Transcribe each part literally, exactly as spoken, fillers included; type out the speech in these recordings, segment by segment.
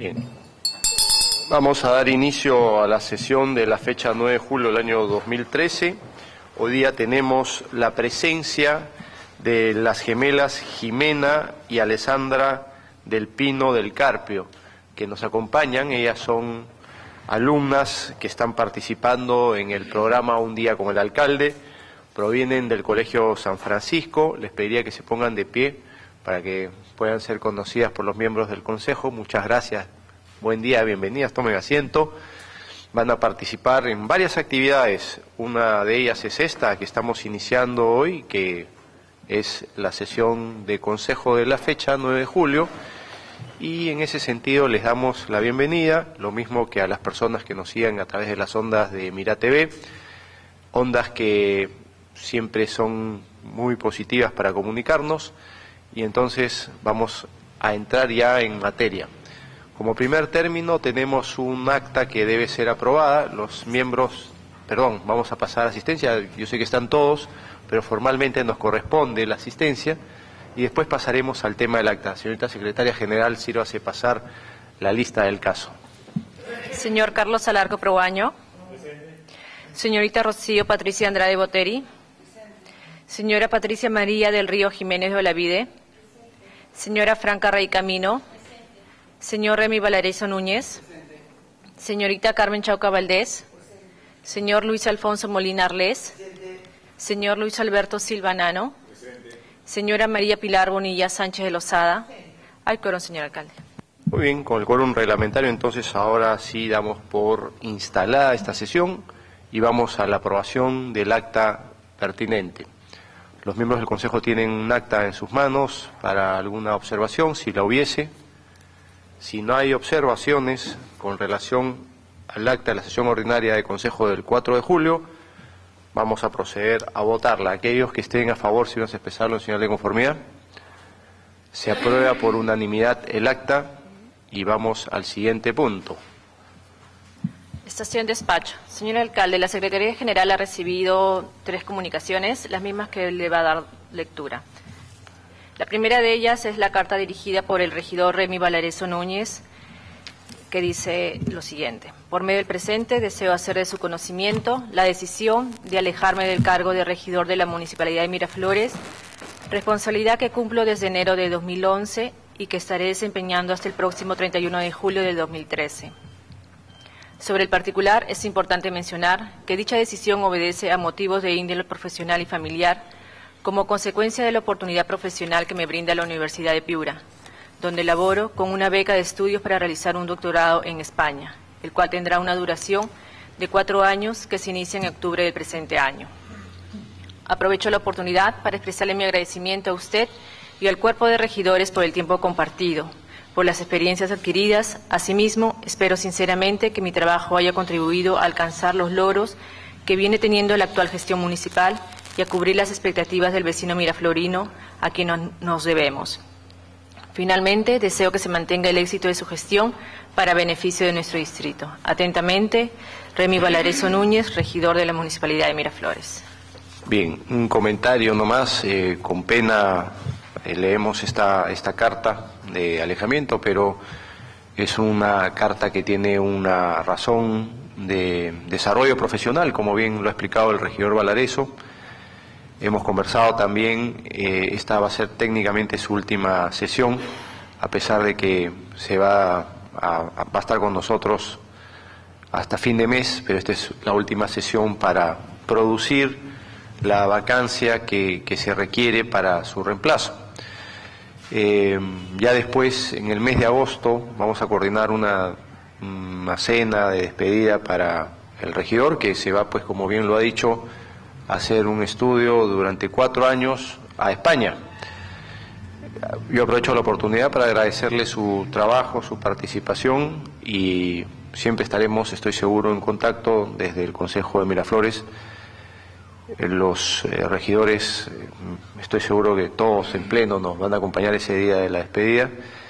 Bien. Vamos a dar inicio a la sesión de la fecha nueve de julio del año dos mil trece. Hoy día tenemos la presencia de las gemelas Jimena y Alessandra del Pino del Carpio, que nos acompañan. Ellas son alumnas que están participando en el programa Un Día con el Alcalde, provienen del Colegio San Francisco. Les pediría que se pongan de pie para que puedan ser conocidas por los miembros del Consejo. Muchas gracias, buen día, bienvenidas, tomen asiento. Van a participar en varias actividades. Una de ellas es esta que estamos iniciando hoy, que es la sesión de Consejo de la fecha nueve de julio, y en ese sentido les damos la bienvenida, lo mismo que a las personas que nos sigan a través de las ondas de Mira T V, ondas que siempre son muy positivas para comunicarnos, y entonces vamos a entrar ya en materia. Como primer término tenemos un acta que debe ser aprobada. Los miembros, perdón, vamos a pasar a asistencia, yo sé que están todos, pero formalmente nos corresponde la asistencia, y después pasaremos al tema del acta. Señorita Secretaria General, sírvase pasar la lista del caso. Señor Carlos Alarco Proaño. Señorita Rocío Patricia Andrade Boteri. Señora Patricia María del Río Jiménez de Olavide. Señora Franca Rey Camino. Señor Remy Valareso Núñez. Señorita Carmen Chauca Valdés. Señor Luis Alfonso Molina Arles. Señor Luis Alberto Silva Nano. Señora María Pilar Bonilla Sánchez de Lozada. Hay quórum, señor alcalde. Muy bien, con el quórum reglamentario, entonces ahora sí damos por instalada esta sesión y vamos a la aprobación del acta pertinente. Los miembros del Consejo tienen un acta en sus manos para alguna observación, si la hubiese. Si no hay observaciones con relación al acta de la sesión ordinaria de Consejo del cuatro de julio, vamos a proceder a votarla. Aquellos que estén a favor, si van a expresarlo en señal de conformidad. Se aprueba por unanimidad el acta y vamos al siguiente punto. Estación despacho. Señor alcalde, la Secretaría General ha recibido tres comunicaciones, las mismas que le va a dar lectura. La primera de ellas es la carta dirigida por el regidor Remy Valareso Núñez, que dice lo siguiente: por medio del presente deseo hacer de su conocimiento la decisión de alejarme del cargo de regidor de la Municipalidad de Miraflores, responsabilidad que cumplo desde enero de dos mil once y que estaré desempeñando hasta el próximo treinta y uno de julio de dos mil trece. Sobre el particular, es importante mencionar que dicha decisión obedece a motivos de índole profesional y familiar, como consecuencia de la oportunidad profesional que me brinda la Universidad de Piura, donde laboro con una beca de estudios para realizar un doctorado en España, el cual tendrá una duración de cuatro años que se inicia en octubre del presente año. Aprovecho la oportunidad para expresarle mi agradecimiento a usted y al cuerpo de regidores por el tiempo compartido, por las experiencias adquiridas. Asimismo, espero sinceramente que mi trabajo haya contribuido a alcanzar los logros que viene teniendo la actual gestión municipal y a cubrir las expectativas del vecino miraflorino a quien nos debemos. Finalmente, deseo que se mantenga el éxito de su gestión para beneficio de nuestro distrito. Atentamente, Remy Valareso Núñez, regidor de la Municipalidad de Miraflores. Bien, un comentario nomás, eh, con pena eh, leemos esta, esta carta de alejamiento, pero es una carta que tiene una razón de desarrollo profesional, como bien lo ha explicado el regidor Valareso. Hemos conversado también, eh, esta va a ser técnicamente su última sesión, a pesar de que se va a, a, va a estar con nosotros hasta fin de mes, pero esta es la última sesión para producir la vacancia que, que se requiere para su reemplazo. Eh, ya después, en el mes de agosto, vamos a coordinar una, una cena de despedida para el regidor, que se va, pues como bien lo ha dicho, hacer un estudio durante cuatro años a España. Yo aprovecho la oportunidad para agradecerle su trabajo, su participación, y siempre estaremos, estoy seguro, en contacto desde el Consejo de Miraflores. Los eh, regidores, eh, estoy seguro que todos en pleno nos van a acompañar ese día de la despedida.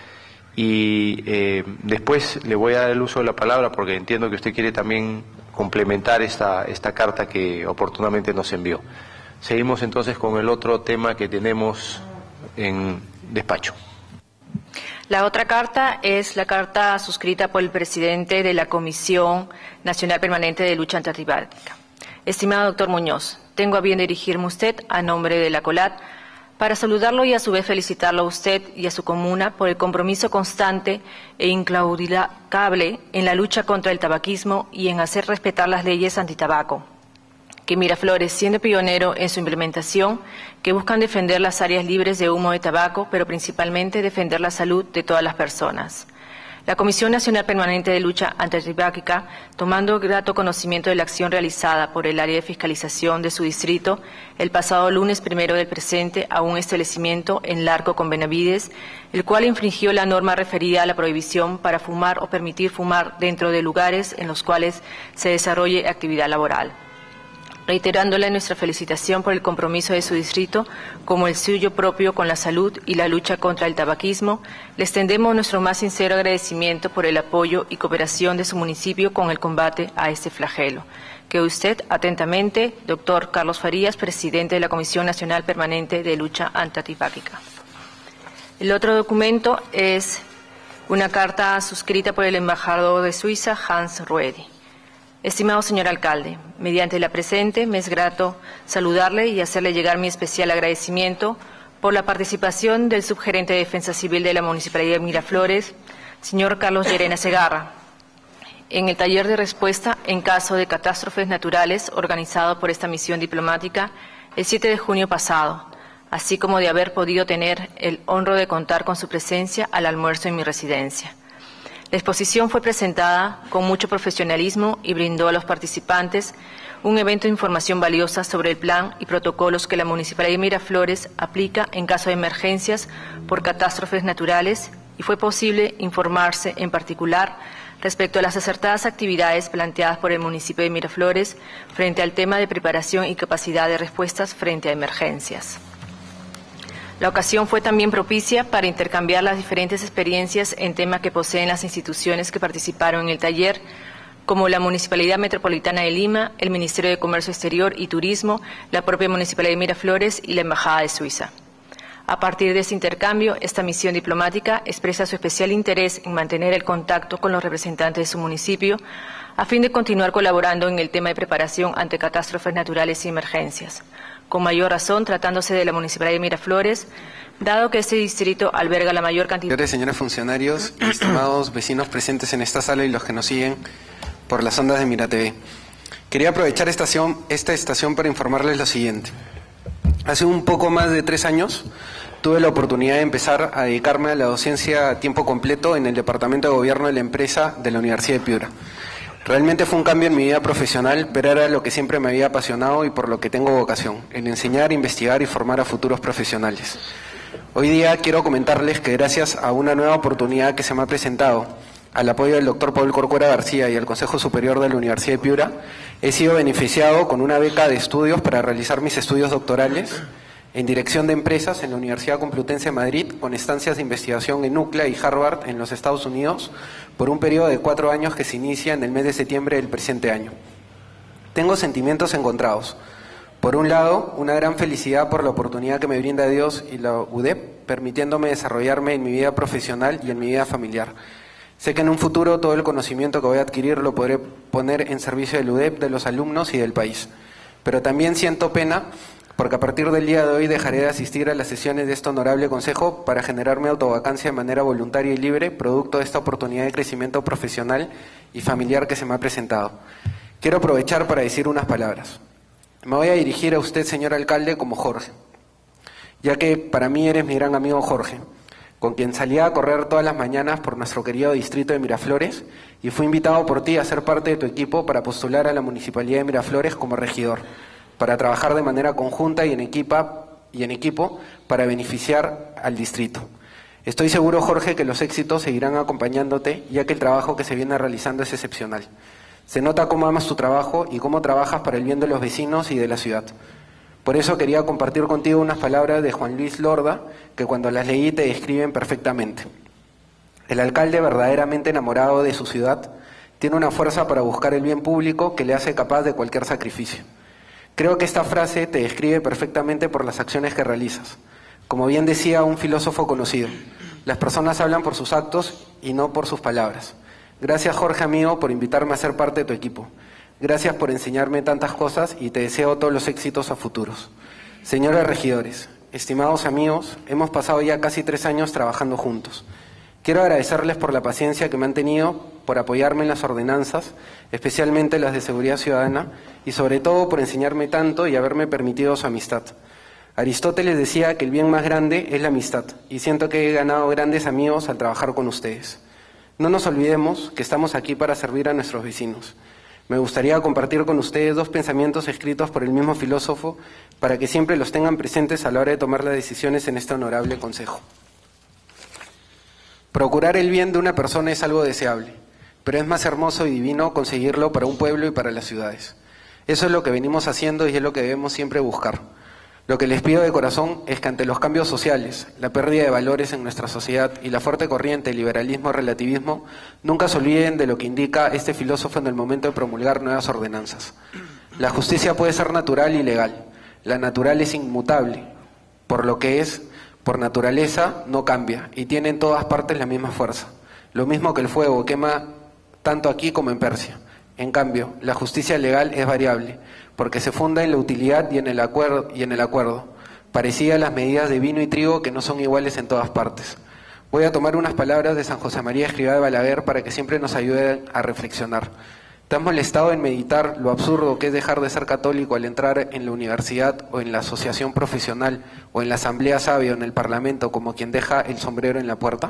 Y eh, después le voy a dar el uso de la palabra porque entiendo que usted quiere también complementar esta, esta carta que oportunamente nos envió. Seguimos entonces con el otro tema que tenemos en despacho. La otra carta es la carta suscrita por el presidente de la Comisión Nacional Permanente de Lucha Antidemocrática. Estimado doctor Muñoz, tengo a bien dirigirme a usted a nombre de la COLAT para saludarlo y a su vez felicitarlo a usted y a su comuna por el compromiso constante e inclaudicable en la lucha contra el tabaquismo y en hacer respetar las leyes antitabaco, que Miraflores, siendo pionero en su implementación, que buscan defender las áreas libres de humo de tabaco, pero principalmente defender la salud de todas las personas. La Comisión Nacional Permanente de Lucha Antitabáquica, tomando grato conocimiento de la acción realizada por el área de fiscalización de su distrito el pasado lunes primero del presente a un establecimiento en Larco con Benavides, el cual infringió la norma referida a la prohibición para fumar o permitir fumar dentro de lugares en los cuales se desarrolle actividad laboral. Reiterándole nuestra felicitación por el compromiso de su distrito, como el suyo propio con la salud y la lucha contra el tabaquismo, le extendemos nuestro más sincero agradecimiento por el apoyo y cooperación de su municipio con el combate a este flagelo. Que usted, atentamente, doctor Carlos Farías, presidente de la Comisión Nacional Permanente de Lucha Antitabáquica. El otro documento es una carta suscrita por el embajador de Suiza, Hans Ruedi. Estimado señor alcalde, mediante la presente me es grato saludarle y hacerle llegar mi especial agradecimiento por la participación del subgerente de Defensa Civil de la Municipalidad de Miraflores, señor Carlos Llerena Segarra, en el taller de respuesta en caso de catástrofes naturales organizado por esta misión diplomática el siete de junio pasado, así como de haber podido tener el honro de contar con su presencia al almuerzo en mi residencia. La exposición fue presentada con mucho profesionalismo y brindó a los participantes un evento de información valiosa sobre el plan y protocolos que la Municipalidad de Miraflores aplica en caso de emergencias por catástrofes naturales, y fue posible informarse en particular respecto a las acertadas actividades planteadas por el municipio de Miraflores frente al tema de preparación y capacidad de respuestas frente a emergencias. La ocasión fue también propicia para intercambiar las diferentes experiencias en tema que poseen las instituciones que participaron en el taller, como la Municipalidad Metropolitana de Lima, el Ministerio de Comercio Exterior y Turismo, la propia Municipalidad de Miraflores y la Embajada de Suiza. A partir de este intercambio, esta misión diplomática expresa su especial interés en mantener el contacto con los representantes de su municipio, a fin de continuar colaborando en el tema de preparación ante catástrofes naturales y emergencias. Con mayor razón, tratándose de la Municipalidad de Miraflores, dado que este distrito alberga la mayor cantidad... Señores, señores funcionarios y estimados vecinos presentes en esta sala y los que nos siguen por las ondas de Mira T V. Quería aprovechar esta estación, esta estación para informarles lo siguiente. Hace un poco más de tres años tuve la oportunidad de empezar a dedicarme a la docencia a tiempo completo en el Departamento de Gobierno de la empresa de la Universidad de Piura. Realmente fue un cambio en mi vida profesional, pero era lo que siempre me había apasionado y por lo que tengo vocación, en enseñar, investigar y formar a futuros profesionales. Hoy día quiero comentarles que gracias a una nueva oportunidad que se me ha presentado, al apoyo del doctor Paul Corcuera García y al Consejo Superior de la Universidad de Piura, he sido beneficiado con una beca de estudios para realizar mis estudios doctorales en Dirección de Empresas en la Universidad Complutense de Madrid, con estancias de investigación en U C L A y Harvard en los Estados Unidos, por un periodo de cuatro años que se inicia en el mes de septiembre del presente año. Tengo sentimientos encontrados. Por un lado, una gran felicidad por la oportunidad que me brinda Dios y la U D E P, permitiéndome desarrollarme en mi vida profesional y en mi vida familiar. Sé que en un futuro todo el conocimiento que voy a adquirir lo podré poner en servicio del U D E P, de los alumnos y del país. Pero también siento pena porque a partir del día de hoy dejaré de asistir a las sesiones de este honorable consejo para generarme autovacancia de manera voluntaria y libre, producto de esta oportunidad de crecimiento profesional y familiar que se me ha presentado. Quiero aprovechar para decir unas palabras. Me voy a dirigir a usted, señor alcalde, como Jorge, ya que para mí eres mi gran amigo Jorge, con quien salía a correr todas las mañanas por nuestro querido distrito de Miraflores y fui invitado por ti a ser parte de tu equipo para postular a la Municipalidad de Miraflores como regidor, para trabajar de manera conjunta y en, equipa, y en equipo para beneficiar al distrito. Estoy seguro, Jorge, que los éxitos seguirán acompañándote, ya que el trabajo que se viene realizando es excepcional. Se nota cómo amas tu trabajo y cómo trabajas para el bien de los vecinos y de la ciudad. Por eso quería compartir contigo unas palabras de Juan Luis Lorda, que cuando las leí te describen perfectamente. El alcalde, verdaderamente enamorado de su ciudad, tiene una fuerza para buscar el bien público que le hace capaz de cualquier sacrificio. Creo que esta frase te describe perfectamente por las acciones que realizas. Como bien decía un filósofo conocido, Las personas hablan por sus actos y no por sus palabras. Gracias, Jorge, amigo, por invitarme a ser parte de tu equipo. Gracias por enseñarme tantas cosas y te deseo todos los éxitos a futuros. Señores regidores, estimados amigos, hemos pasado ya casi tres años trabajando juntos. Quiero agradecerles por la paciencia que me han tenido, por apoyarme en las ordenanzas, especialmente las de seguridad ciudadana, y sobre todo por enseñarme tanto y haberme permitido su amistad. Aristóteles decía que el bien más grande es la amistad, y siento que he ganado grandes amigos al trabajar con ustedes. No nos olvidemos que estamos aquí para servir a nuestros vecinos. Me gustaría compartir con ustedes dos pensamientos escritos por el mismo filósofo para que siempre los tengan presentes a la hora de tomar las decisiones en este honorable consejo. Procurar el bien de una persona es algo deseable, pero es más hermoso y divino conseguirlo para un pueblo y para las ciudades. Eso es lo que venimos haciendo y es lo que debemos siempre buscar. Lo que les pido de corazón es que ante los cambios sociales, la pérdida de valores en nuestra sociedad y la fuerte corriente del liberalismo-relativismo, nunca se olviden de lo que indica este filósofo en el momento de promulgar nuevas ordenanzas. La justicia puede ser natural y legal. La natural es inmutable, por lo que es, por naturaleza, no cambia y tiene en todas partes la misma fuerza. Lo mismo que el fuego quema tanto aquí como en Persia. En cambio, la justicia legal es variable, porque se funda en la utilidad y en el acuerdo, y en el acuerdo, parecida a las medidas de vino y trigo que no son iguales en todas partes. Voy a tomar unas palabras de San José María Escrivá de Balaguer para que siempre nos ayuden a reflexionar. ¿Te has molestado en meditar lo absurdo que es dejar de ser católico al entrar en la universidad o en la asociación profesional o en la asamblea sabia o en el parlamento como quien deja el sombrero en la puerta?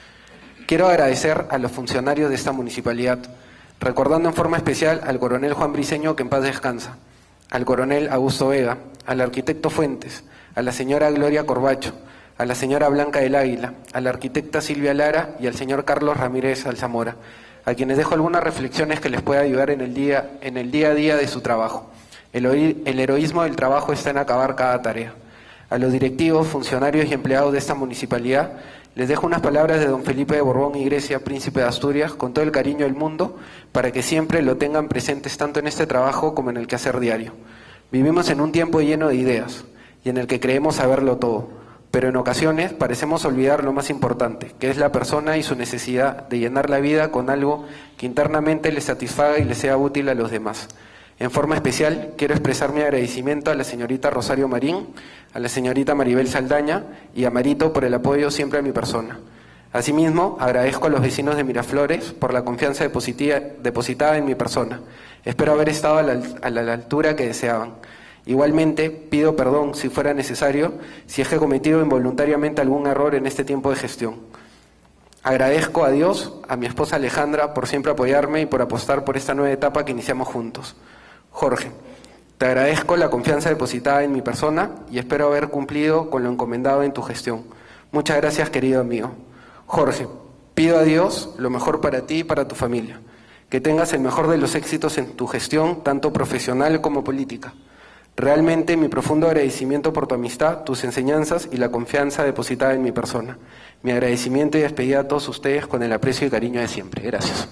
Quiero agradecer a los funcionarios de esta municipalidad, recordando en forma especial al coronel Juan Briceño, que en paz descansa, al coronel Augusto Vega, al arquitecto Fuentes, a la señora Gloria Corbacho, a la señora Blanca del Águila, a la arquitecta Silvia Lara y al señor Carlos Ramírez Alzamora, a quienes dejo algunas reflexiones que les pueda ayudar en el día, en el día a día de su trabajo. El, el heroísmo del trabajo está en acabar cada tarea. A los directivos, funcionarios y empleados de esta municipalidad, les dejo unas palabras de don Felipe de Borbón y Grecia, príncipe de Asturias, con todo el cariño del mundo, para que siempre lo tengan presentes tanto en este trabajo como en el quehacer diario. Vivimos en un tiempo lleno de ideas, y en el que creemos saberlo todo, pero en ocasiones parecemos olvidar lo más importante, que es la persona y su necesidad de llenar la vida con algo que internamente le satisfaga y le sea útil a los demás. En forma especial, quiero expresar mi agradecimiento a la señorita Rosario Marín, a la señorita Maribel Saldaña y a Marito por el apoyo siempre a mi persona. Asimismo, agradezco a los vecinos de Miraflores por la confianza depositada en mi persona. Espero haber estado a la, a la altura que deseaban. Igualmente, pido perdón, si fuera necesario, si es que he cometido involuntariamente algún error en este tiempo de gestión. Agradezco a Dios, a mi esposa Alejandra, por siempre apoyarme y por apostar por esta nueva etapa que iniciamos juntos. Jorge, te agradezco la confianza depositada en mi persona y espero haber cumplido con lo encomendado en tu gestión. Muchas gracias, querido amigo. Jorge, pido a Dios lo mejor para ti y para tu familia. Que tengas el mejor de los éxitos en tu gestión, tanto profesional como política. Realmente mi profundo agradecimiento por tu amistad, tus enseñanzas y la confianza depositada en mi persona. Mi agradecimiento y despedida a todos ustedes con el aprecio y cariño de siempre. Gracias.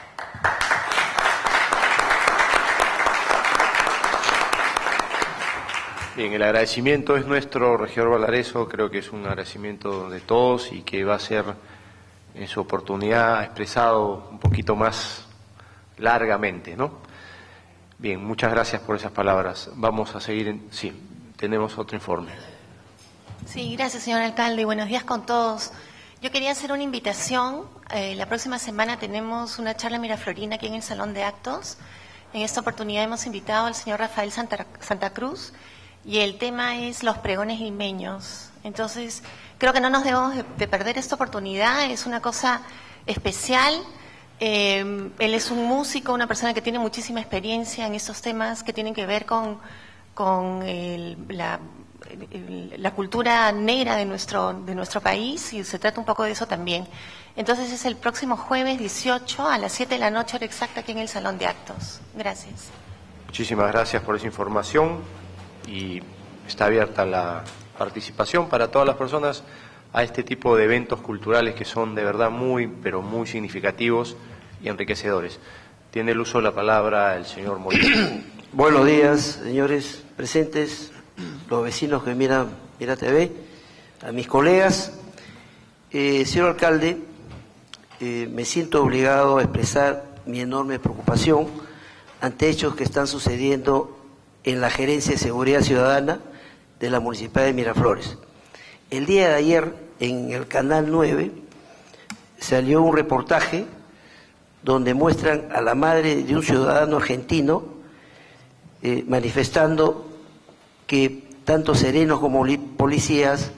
Bien, el agradecimiento es nuestro, regidor Valareso, creo que es un agradecimiento de todos y que va a ser en su oportunidad expresado un poquito más largamente, ¿no? Bien, muchas gracias por esas palabras. Vamos a seguir, en... sí, tenemos otro informe. Sí, gracias, señor alcalde, y buenos días con todos. Yo quería hacer una invitación. Eh, la próxima semana tenemos una charla miraflorina aquí en el Salón de Actos. En esta oportunidad hemos invitado al señor Rafael Santa, Santa Cruz y el tema es los pregones limeños. Entonces, creo que no nos debemos de, de perder esta oportunidad, es una cosa especial. Eh, él es un músico, una persona que tiene muchísima experiencia en estos temas que tienen que ver con, con el, la, el, la cultura negra de nuestro, de nuestro país, y se trata un poco de eso también. Entonces es el próximo jueves dieciocho a las siete de la noche, hora exacta, aquí en el Salón de Actos. Gracias. Muchísimas gracias por esa información y está abierta la participación para todas las personas a este tipo de eventos culturales que son de verdad muy, pero muy significativos y enriquecedores. Tiene el uso de la palabra el señor Molina. Buenos días, señores presentes, los vecinos que miran Mira T V, a mis colegas. Eh, señor alcalde, eh, me siento obligado a expresar mi enorme preocupación ante hechos que están sucediendo en la Gerencia de Seguridad Ciudadana de la Municipalidad de Miraflores. El día de ayer, en el Canal nueve, salió un reportaje donde muestran a la madre de un ciudadano argentino eh, manifestando que tanto serenos como policías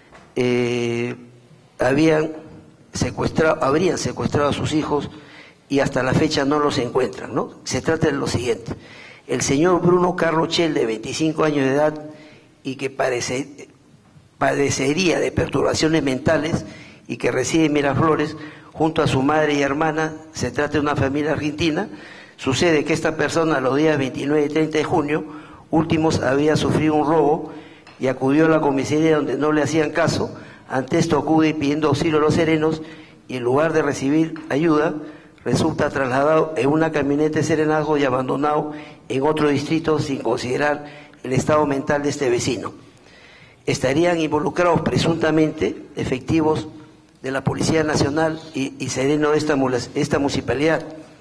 eh, habían secuestrado, habrían secuestrado a sus hijos y hasta la fecha no los encuentran, ¿no? Se trata de lo siguiente: el señor Bruno Carlos Chel, de veinticinco años de edad y que parece, padecería de perturbaciones mentales y que reside en Miraflores, junto a su madre y hermana, se trata de una familia argentina. Sucede que esta persona, los días veintinueve y treinta de junio últimos, había sufrido un robo y acudió a la comisaría donde no le hacían caso. Ante esto acude pidiendo auxilio a los serenos y en lugar de recibir ayuda, resulta trasladado en una camioneta de serenazgo y abandonado en otro distrito sin considerar el estado mental de este vecino. Estarían involucrados presuntamente efectivos de la Policía Nacional y, y sereno de esta, esta municipalidad.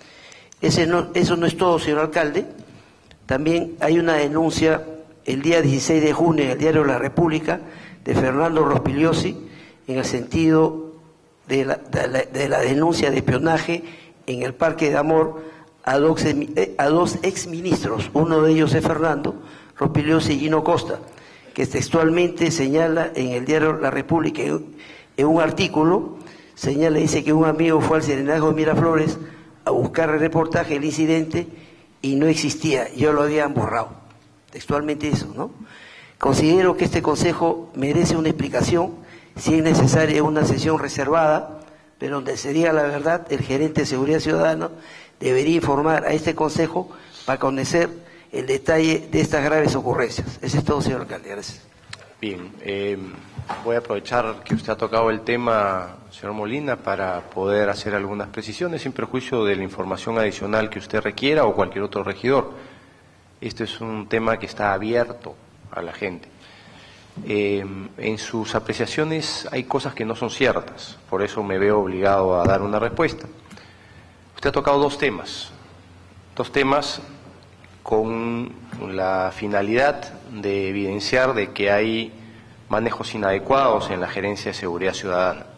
Ese no, eso no es todo, señor alcalde. También hay una denuncia el día dieciséis de junio en el Diario de la República de Fernando Rospigliosi en el sentido de la, de la, de la denuncia de espionaje en el Parque de Amor a dos, a dos exministros. Uno de ellos es Fernando Rospigliosi y Gino Costa, que textualmente señala en el Diario de la República, en, en un artículo, señala, dice que un amigo fue al serenazgo de Miraflores a buscar el reportaje del incidente y no existía, yo lo habían borrado. Textualmente eso, ¿no? Considero que este consejo merece una explicación, si es necesaria una sesión reservada, pero donde se diga la verdad. El gerente de Seguridad Ciudadana debería informar a este consejo para conocer el detalle de estas graves ocurrencias. Eso es todo, señor alcalde. Gracias. Bien, eh, voy a aprovechar que usted ha tocado el tema, señor Molina, para poder hacer algunas precisiones sin perjuicio de la información adicional que usted requiera o cualquier otro regidor. Este es un tema que está abierto a la gente. Eh, en sus apreciaciones hay cosas que no son ciertas, por eso me veo obligado a dar una respuesta. Usted ha tocado dos temas, dos temas con la finalidad de evidenciar de que hay manejos inadecuados en la Gerencia de Seguridad Ciudadana.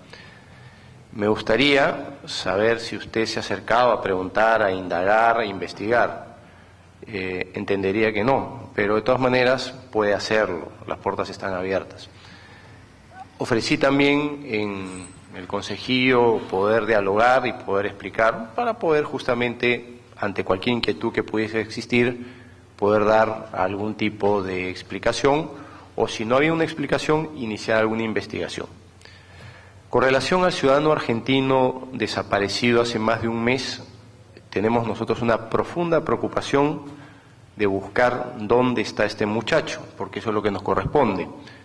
Me gustaría saber si usted se ha acercado a preguntar, a indagar, a investigar. Eh, entendería que no, pero de todas maneras puede hacerlo, las puertas están abiertas. Ofrecí también en el consejillo poder dialogar y poder explicar para poder justamente, ante cualquier inquietud que pudiese existir, poder dar algún tipo de explicación o, si no había una explicación, iniciar alguna investigación. Con relación al ciudadano argentino desaparecido hace más de un mes, tenemos nosotros una profunda preocupación de buscar dónde está este muchacho, porque eso es lo que nos corresponde.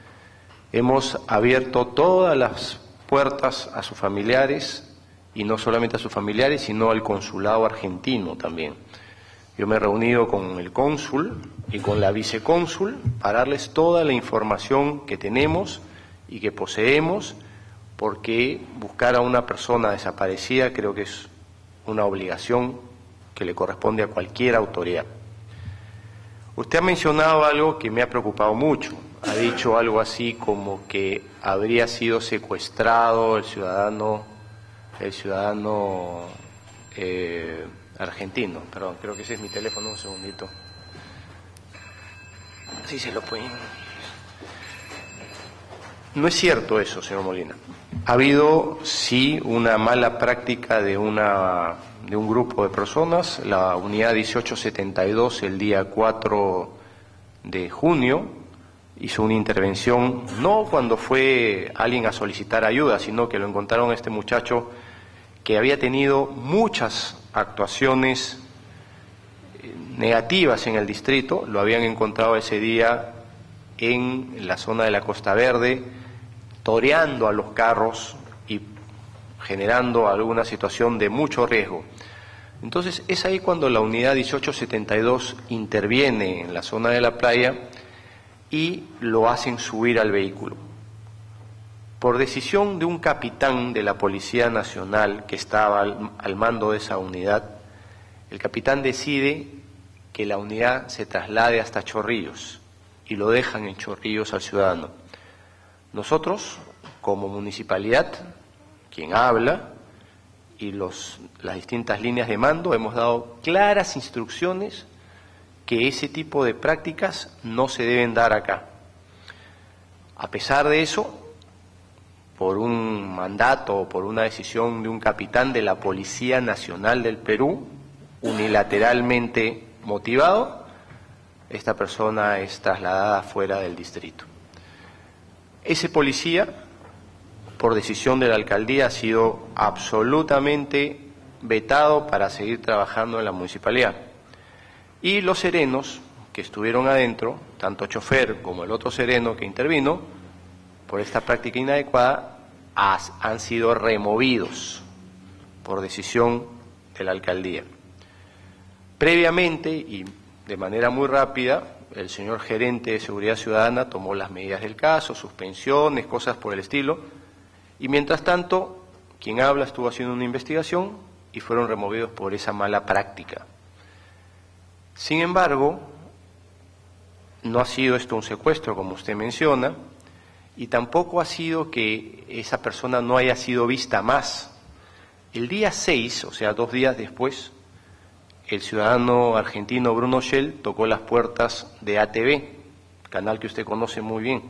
Hemos abierto todas las puertas a sus familiares, y no solamente a sus familiares, sino al consulado argentino también. Yo me he reunido con el cónsul y con la vicecónsul para darles toda la información que tenemos y que poseemos, porque buscar a una persona desaparecida creo que es una obligación que le corresponde a cualquier autoridad. Usted ha mencionado algo que me ha preocupado mucho. Ha dicho algo así como que habría sido secuestrado el ciudadano, el ciudadano eh, argentino. Perdón, creo que ese es mi teléfono, un segundito. Sí, se lo pueden. No es cierto eso, señor Molina. Ha habido, sí, una mala práctica de una de un grupo de personas. La unidad dieciocho setenta y dos, el día cuatro de junio, hizo una intervención, no cuando fue alguien a solicitar ayuda, sino que lo encontraron a este muchacho que había tenido muchas actuaciones negativas en el distrito. Lo habían encontrado ese día en la zona de la Costa Verde, toreando a los carros y generando alguna situación de mucho riesgo. Entonces es ahí cuando la unidad dieciocho setenta y dos interviene en la zona de la playa y lo hacen subir al vehículo. por decisión de un capitán de la Policía Nacional que estaba al, al mando de esa unidad, el capitán decide que la unidad se traslade hasta Chorrillos y lo dejan en Chorrillos al ciudadano. Nosotros, como municipalidad, quien habla y los, las distintas líneas de mando, hemos dado claras instrucciones que ese tipo de prácticas no se deben dar acá. A pesar de eso, por un mandato o por una decisión de un capitán de la Policía Nacional del Perú, unilateralmente motivado, esta persona es trasladada fuera del distrito. Ese policía, por decisión de la alcaldía, ha sido absolutamente vetado para seguir trabajando en la municipalidad. Y los serenos que estuvieron adentro, tanto chofer como el otro sereno que intervino, por esta práctica inadecuada, han sido removidos por decisión de la alcaldía. Previamente, y de manera muy rápida, el señor gerente de Seguridad Ciudadana tomó las medidas del caso, suspensiones, cosas por el estilo, y mientras tanto, quien habla estuvo haciendo una investigación y fueron removidos por esa mala práctica. Sin embargo, no ha sido esto un secuestro, como usted menciona, y tampoco ha sido que esa persona no haya sido vista más. El día seis, o sea, dos días después, el ciudadano argentino Bruno Shell tocó las puertas de A T V, canal que usted conoce muy bien,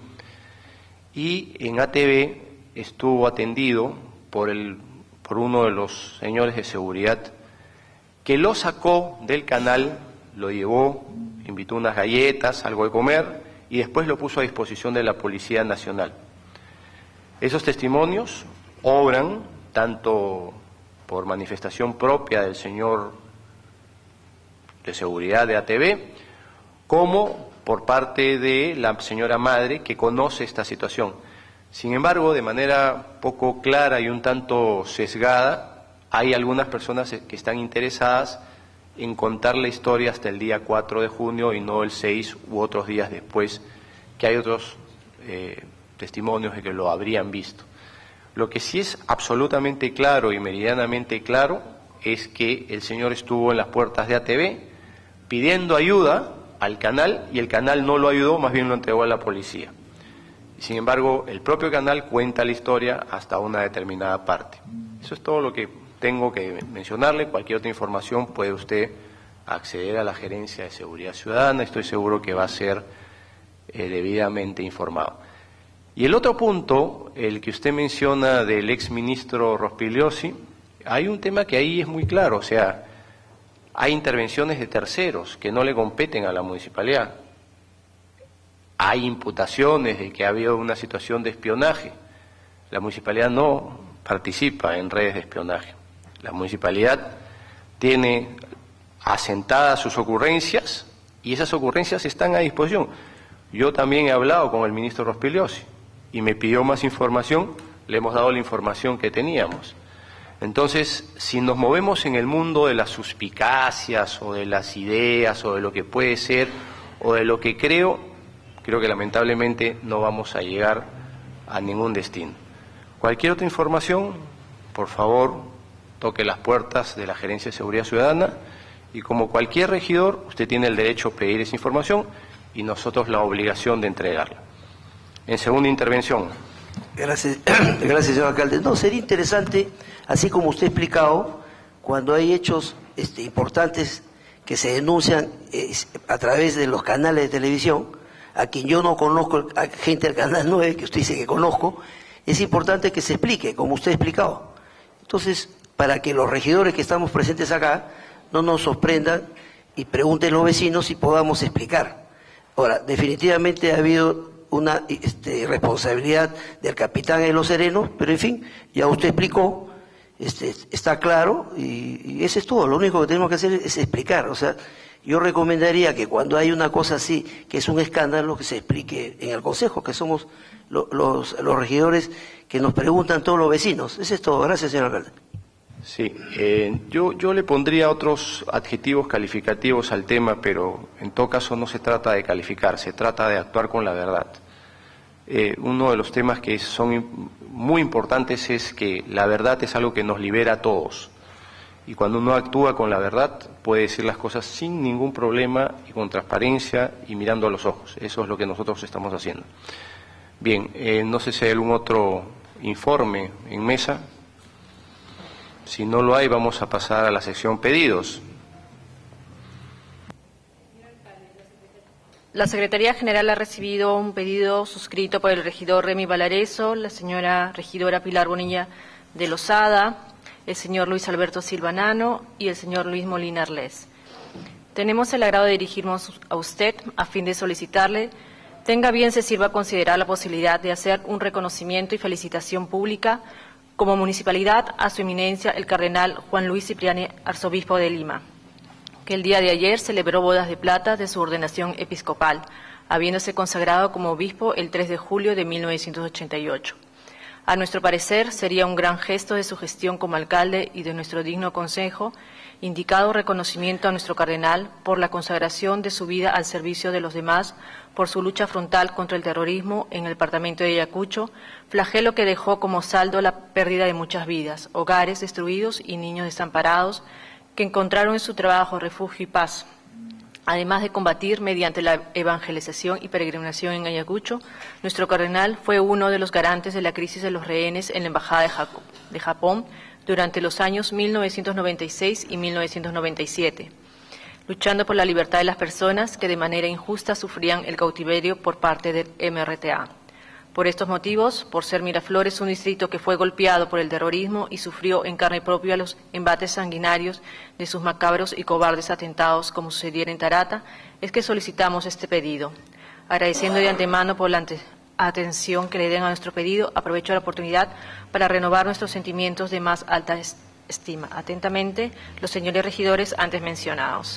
y en A T V estuvo atendido por, el, por uno de los señores de seguridad que lo sacó del canal, lo llevó, invitó unas galletas, algo de comer, y después lo puso a disposición de la Policía Nacional. Esos testimonios obran tanto por manifestación propia del señor de seguridad de A T V, como por parte de la señora madre que conoce esta situación. Sin embargo, de manera poco clara y un tanto sesgada, hay algunas personas que están interesadas en contar la historia hasta el día cuatro de junio y no el seis u otros días después, que hay otros eh, testimonios de que lo habrían visto. Lo que sí es absolutamente claro y meridianamente claro es que el señor estuvo en las puertas de A T V pidiendo ayuda al canal y el canal no lo ayudó, más bien lo entregó a la policía. Sin embargo, el propio canal cuenta la historia hasta una determinada parte. Eso es todo lo que tengo que mencionarle. Cualquier otra información puede usted acceder a la Gerencia de Seguridad Ciudadana. Estoy seguro que va a ser eh, debidamente informado. Y el otro punto, el que usted menciona del exministro Rospigliosi, hay un tema que ahí es muy claro, o sea, hay intervenciones de terceros que no le competen a la municipalidad. Hay imputaciones de que ha habido una situación de espionaje. La municipalidad no participa en redes de espionaje. La municipalidad tiene asentadas sus ocurrencias y esas ocurrencias están a disposición. Yo también he hablado con el ministro Rospigliosi y me pidió más información, le hemos dado la información que teníamos. Entonces, si nos movemos en el mundo de las suspicacias o de las ideas o de lo que puede ser o de lo que creo, creo que lamentablemente no vamos a llegar a ningún destino. Cualquier otra información, por favor, toque las puertas de la Gerencia de Seguridad Ciudadana y como cualquier regidor, usted tiene el derecho a pedir esa información y nosotros la obligación de entregarla. En segunda intervención. Gracias, gracias, señor alcalde. No, sería interesante, así como usted ha explicado, cuando hay hechos este, importantes que se denuncian eh, a través de los canales de televisión, a quien yo no conozco, a gente del Canal nueve, que usted dice que conozco, es importante que se explique, como usted ha explicado. Entonces, para que los regidores que estamos presentes acá no nos sorprendan y pregunten los vecinos si podamos explicar. Ahora, definitivamente ha habido una este, responsabilidad del capitán de los serenos, pero en fin, ya usted explicó, este, está claro, y, y eso es todo. Lo único que tenemos que hacer es explicar. O sea, yo recomendaría que cuando hay una cosa así, que es un escándalo, que se explique en el Consejo, que somos lo, los, los regidores que nos preguntan todos los vecinos. Eso es todo. Gracias, señor alcalde. Sí, eh, yo, yo le pondría otros adjetivos calificativos al tema, pero en todo caso no se trata de calificar, se trata de actuar con la verdad. Eh, uno de los temas que son muy importantes es que la verdad es algo que nos libera a todos. Y cuando uno actúa con la verdad, puede decir las cosas sin ningún problema y con transparencia y mirando a los ojos. Eso es lo que nosotros estamos haciendo. Bien, eh, no sé si hay algún otro informe en mesa. Si no lo hay, vamos a pasar a la sección pedidos. La Secretaría General ha recibido un pedido suscrito por el regidor Remy Valareso, la señora regidora Pilar Bonilla de Lozada, el señor Luis Alberto Silvanano y el señor Luis Molina Arlés. Tenemos el agrado de dirigirnos a usted a fin de solicitarle tenga bien se sirva a considerar la posibilidad de hacer un reconocimiento y felicitación pública como municipalidad a su eminencia el cardenal Juan Luis Cipriani, arzobispo de Lima, que el día de ayer celebró bodas de plata de su ordenación episcopal, habiéndose consagrado como obispo el tres de julio de mil novecientos ochenta y ocho. A nuestro parecer, sería un gran gesto de su gestión como alcalde y de nuestro digno consejo, indicado reconocimiento a nuestro cardenal por la consagración de su vida al servicio de los demás, por su lucha frontal contra el terrorismo en el departamento de Ayacucho, flagelo que dejó como saldo la pérdida de muchas vidas, hogares destruidos y niños desamparados, que encontraron en su trabajo refugio y paz. Además de combatir mediante la evangelización y peregrinación en Ayacucho, nuestro cardenal fue uno de los garantes de la crisis de los rehenes en la Embajada de, Jaco, de Japón durante los años mil novecientos noventa y seis y mil novecientos noventa y siete, luchando por la libertad de las personas que de manera injusta sufrían el cautiverio por parte del M R T A. Por estos motivos, por ser Miraflores un distrito que fue golpeado por el terrorismo y sufrió en carne propia los embates sanguinarios de sus macabros y cobardes atentados como sucediera en Tarata, es que solicitamos este pedido. Agradeciendo de antemano por la atención que le den a nuestro pedido, aprovecho la oportunidad para renovar nuestros sentimientos de más alta estima. Atentamente, los señores regidores antes mencionados.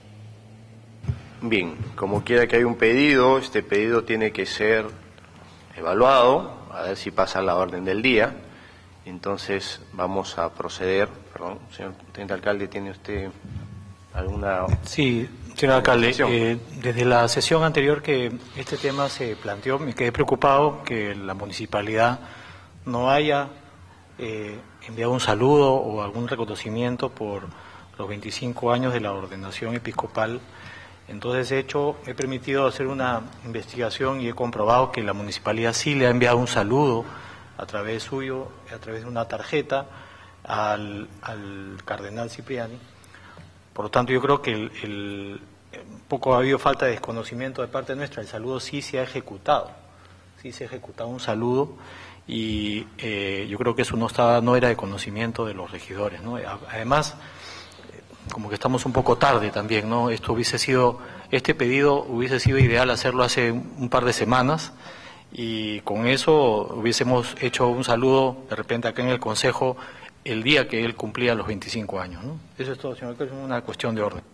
Bien, como quiera que haya un pedido, este pedido tiene que ser evaluado, a ver si pasa la orden del día. Entonces vamos a proceder. Perdón, señor teniente alcalde, ¿tiene usted alguna...? Sí, señor alcalde, eh, desde la sesión anterior que este tema se planteó, me quedé preocupado que la municipalidad no haya eh, enviado un saludo o algún reconocimiento por los veinticinco años de la ordenación episcopal. Entonces, de hecho, he permitido hacer una investigación y he comprobado que la municipalidad sí le ha enviado un saludo a través suyo, a través de una tarjeta, al, al cardenal Cipriani. Por lo tanto, yo creo que el, el, un poco ha habido falta de desconocimiento de parte nuestra. El saludo sí se ha ejecutado, sí se ha ejecutado un saludo y eh, yo creo que eso no estaba, no era de conocimiento de los regidores, ¿no? Además, como que estamos un poco tarde también, ¿no? Esto hubiese sido, este pedido hubiese sido ideal hacerlo hace un par de semanas y con eso hubiésemos hecho un saludo de repente acá en el Consejo el día que él cumplía los veinticinco años, ¿no? Eso es todo, señor alcalde, es una cuestión de orden.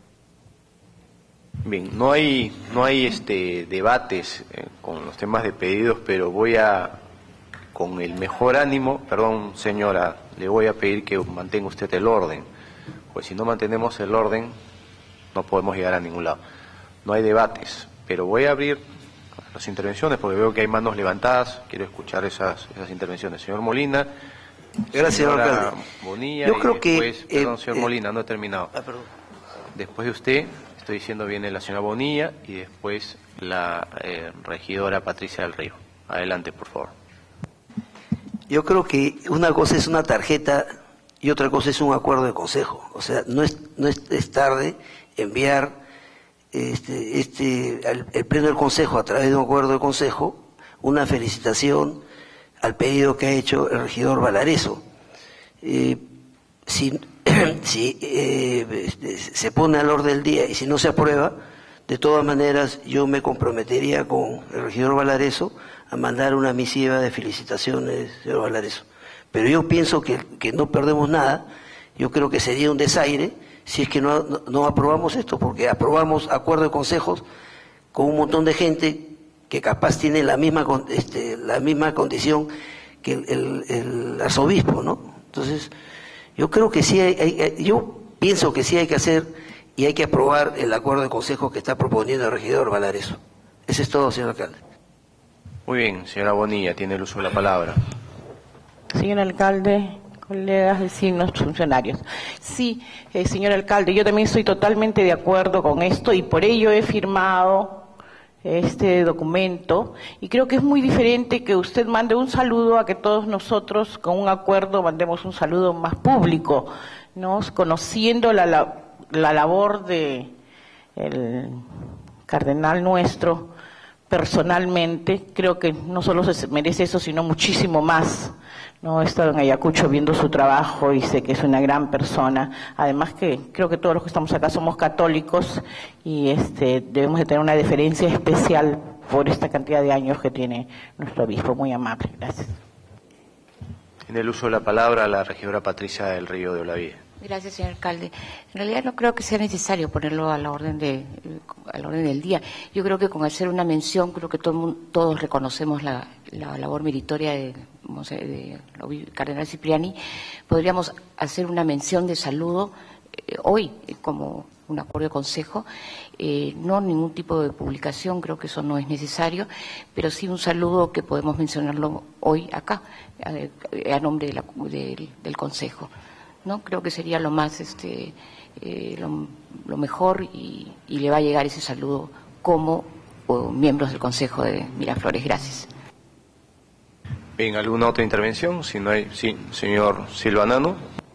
Bien, no hay, no hay este debates eh, con los temas de pedidos, pero voy a, con el mejor ánimo, perdón señora, le voy a pedir que mantenga usted el orden. Pues si no mantenemos el orden, no podemos llegar a ningún lado. No hay debates, pero voy a abrir las intervenciones porque veo que hay manos levantadas. Quiero escuchar esas, esas intervenciones. Señor Molina. Gracias, señor alcalde. Bonilla. Yo creo y después, que... Perdón, eh, señor eh, Molina, no he terminado. Ah, perdón. Después de usted, estoy diciendo, viene la señora Bonilla y después la eh, regidora Patricia del Río. Adelante, por favor. Yo creo que una cosa es una tarjeta y otra cosa es un acuerdo de consejo. O sea, no es, no es, es tarde enviar este, este, al, el pleno del consejo a través de un acuerdo de consejo una felicitación al pedido que ha hecho el regidor Valareso. Eh, si si eh, se pone al orden del día y si no se aprueba, de todas maneras yo me comprometería con el regidor Valareso a mandar una misiva de felicitaciones, señor Valareso. Pero yo pienso que, que no perdemos nada. Yo creo que sería un desaire si es que no, no, no aprobamos esto, porque aprobamos acuerdo de consejos con un montón de gente que capaz tiene la misma este, la misma condición que el, el, el arzobispo, ¿no? Entonces, yo creo que sí hay, hay, yo pienso que sí hay que hacer y hay que aprobar el acuerdo de consejo que está proponiendo el regidor Valareso. Eso es todo, señor alcalde. Muy bien, señora Bonilla, tiene el uso de la palabra. Señor alcalde, colegas, vecinos, funcionarios. Sí, eh, señor alcalde, yo también estoy totalmente de acuerdo con esto y por ello he firmado este documento y creo que es muy diferente que usted mande un saludo a que todos nosotros con un acuerdo mandemos un saludo más público, ¿no? Conociendo la, la, la labor de el cardenal nuestro personalmente, creo que no solo se merece eso, sino muchísimo más. No, he estado en Ayacucho viendo su trabajo y sé que es una gran persona. Además que creo que todos los que estamos acá somos católicos y este debemos de tener una deferencia especial por esta cantidad de años que tiene nuestro obispo. Muy amable. Gracias. En el uso de la palabra, la regidora Patricia del Río de Olavide. Gracias, señor alcalde. En realidad no creo que sea necesario ponerlo a la orden de a la orden del día. Yo creo que con hacer una mención, creo que todo, todos reconocemos la, la labor meritoria de, de, de Cardenal Cipriani. Podríamos hacer una mención de saludo eh, hoy, eh, como un acuerdo de consejo, eh, no ningún tipo de publicación, creo que eso no es necesario, pero sí un saludo que podemos mencionarlo hoy acá, a, a nombre de la, de, del consejo. No, creo que sería lo más, este, eh, lo, lo mejor y, y le va a llegar ese saludo como o, miembros del Consejo de Miraflores. Gracias. Bien, ¿alguna otra intervención? Si no hay, sí, señor Silvanano.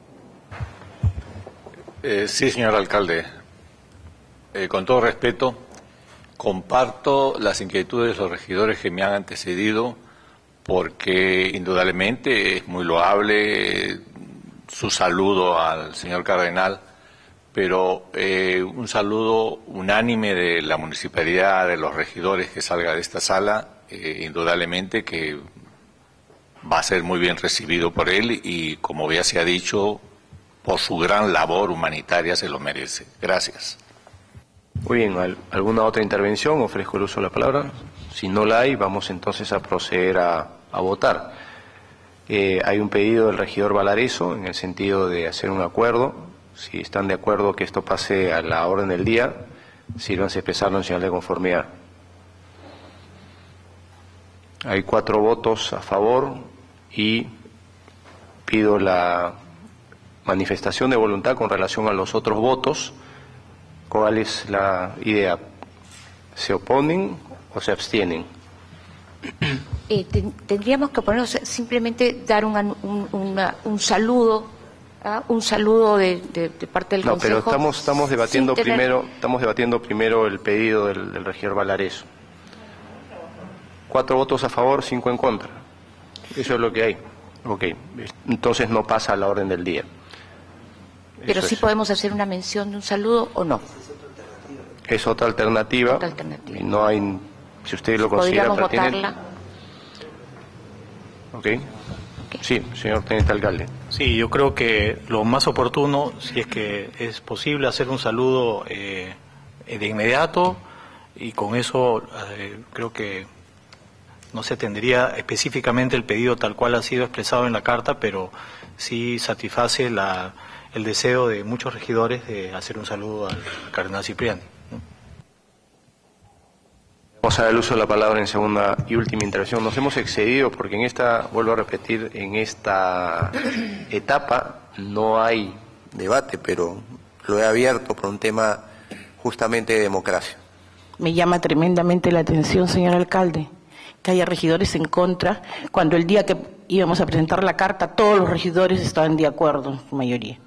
Eh, sí, señor alcalde. Eh, con todo respeto, comparto las inquietudes de los regidores que me han antecedido, porque indudablemente es muy loable su saludo al señor cardenal, pero eh, un saludo unánime de la municipalidad, de los regidores que salga de esta sala, eh, indudablemente que va a ser muy bien recibido por él y, como ya se ha dicho, por su gran labor humanitaria se lo merece. Gracias. Muy bien, ¿alguna otra intervención? Ofrezco el uso de la palabra. Si no la hay, vamos entonces a proceder a, a votar. Eh, hay un pedido del regidor Valareso en el sentido de hacer un acuerdo. Si están de acuerdo que esto pase a la orden del día, sírvanse a expresarlo en señal de conformidad. Hay cuatro votos a favor y pido la manifestación de voluntad con relación a los otros votos. ¿Cuál es la idea? ¿Se oponen o se abstienen? Eh, ten, tendríamos que ponernos simplemente dar una, un, una, un saludo, ¿ah? un saludo de, de, de parte del no, Consejo. No, pero estamos estamos debatiendo tener... primero estamos debatiendo primero el pedido del, del regidor Valareso. Cuatro votos a favor, cinco en contra. Eso es lo que hay. Ok, entonces no pasa a la orden del día. Pero Eso sí es. podemos hacer una mención de un saludo o no. Es otra alternativa. Otra alternativa. Y no hay, si usted lo considera ¿Podríamos pertinente. votarla? Okay. ok. Sí, señor teniente alcalde. Sí, yo creo que lo más oportuno, si es que es posible, hacer un saludo eh, de inmediato y con eso eh, creo que no se atendería específicamente el pedido tal cual ha sido expresado en la carta, pero sí satisface la, el deseo de muchos regidores de hacer un saludo al cardenal Cipriani. Vamos a dar el uso de la palabra en segunda y última intervención. Nos hemos excedido porque en esta, vuelvo a repetir, en esta etapa no hay debate, pero lo he abierto por un tema justamente de democracia. Me llama tremendamente la atención, señor alcalde, que haya regidores en contra, cuando el día que íbamos a presentar la carta todos los regidores estaban de acuerdo, en su mayoría.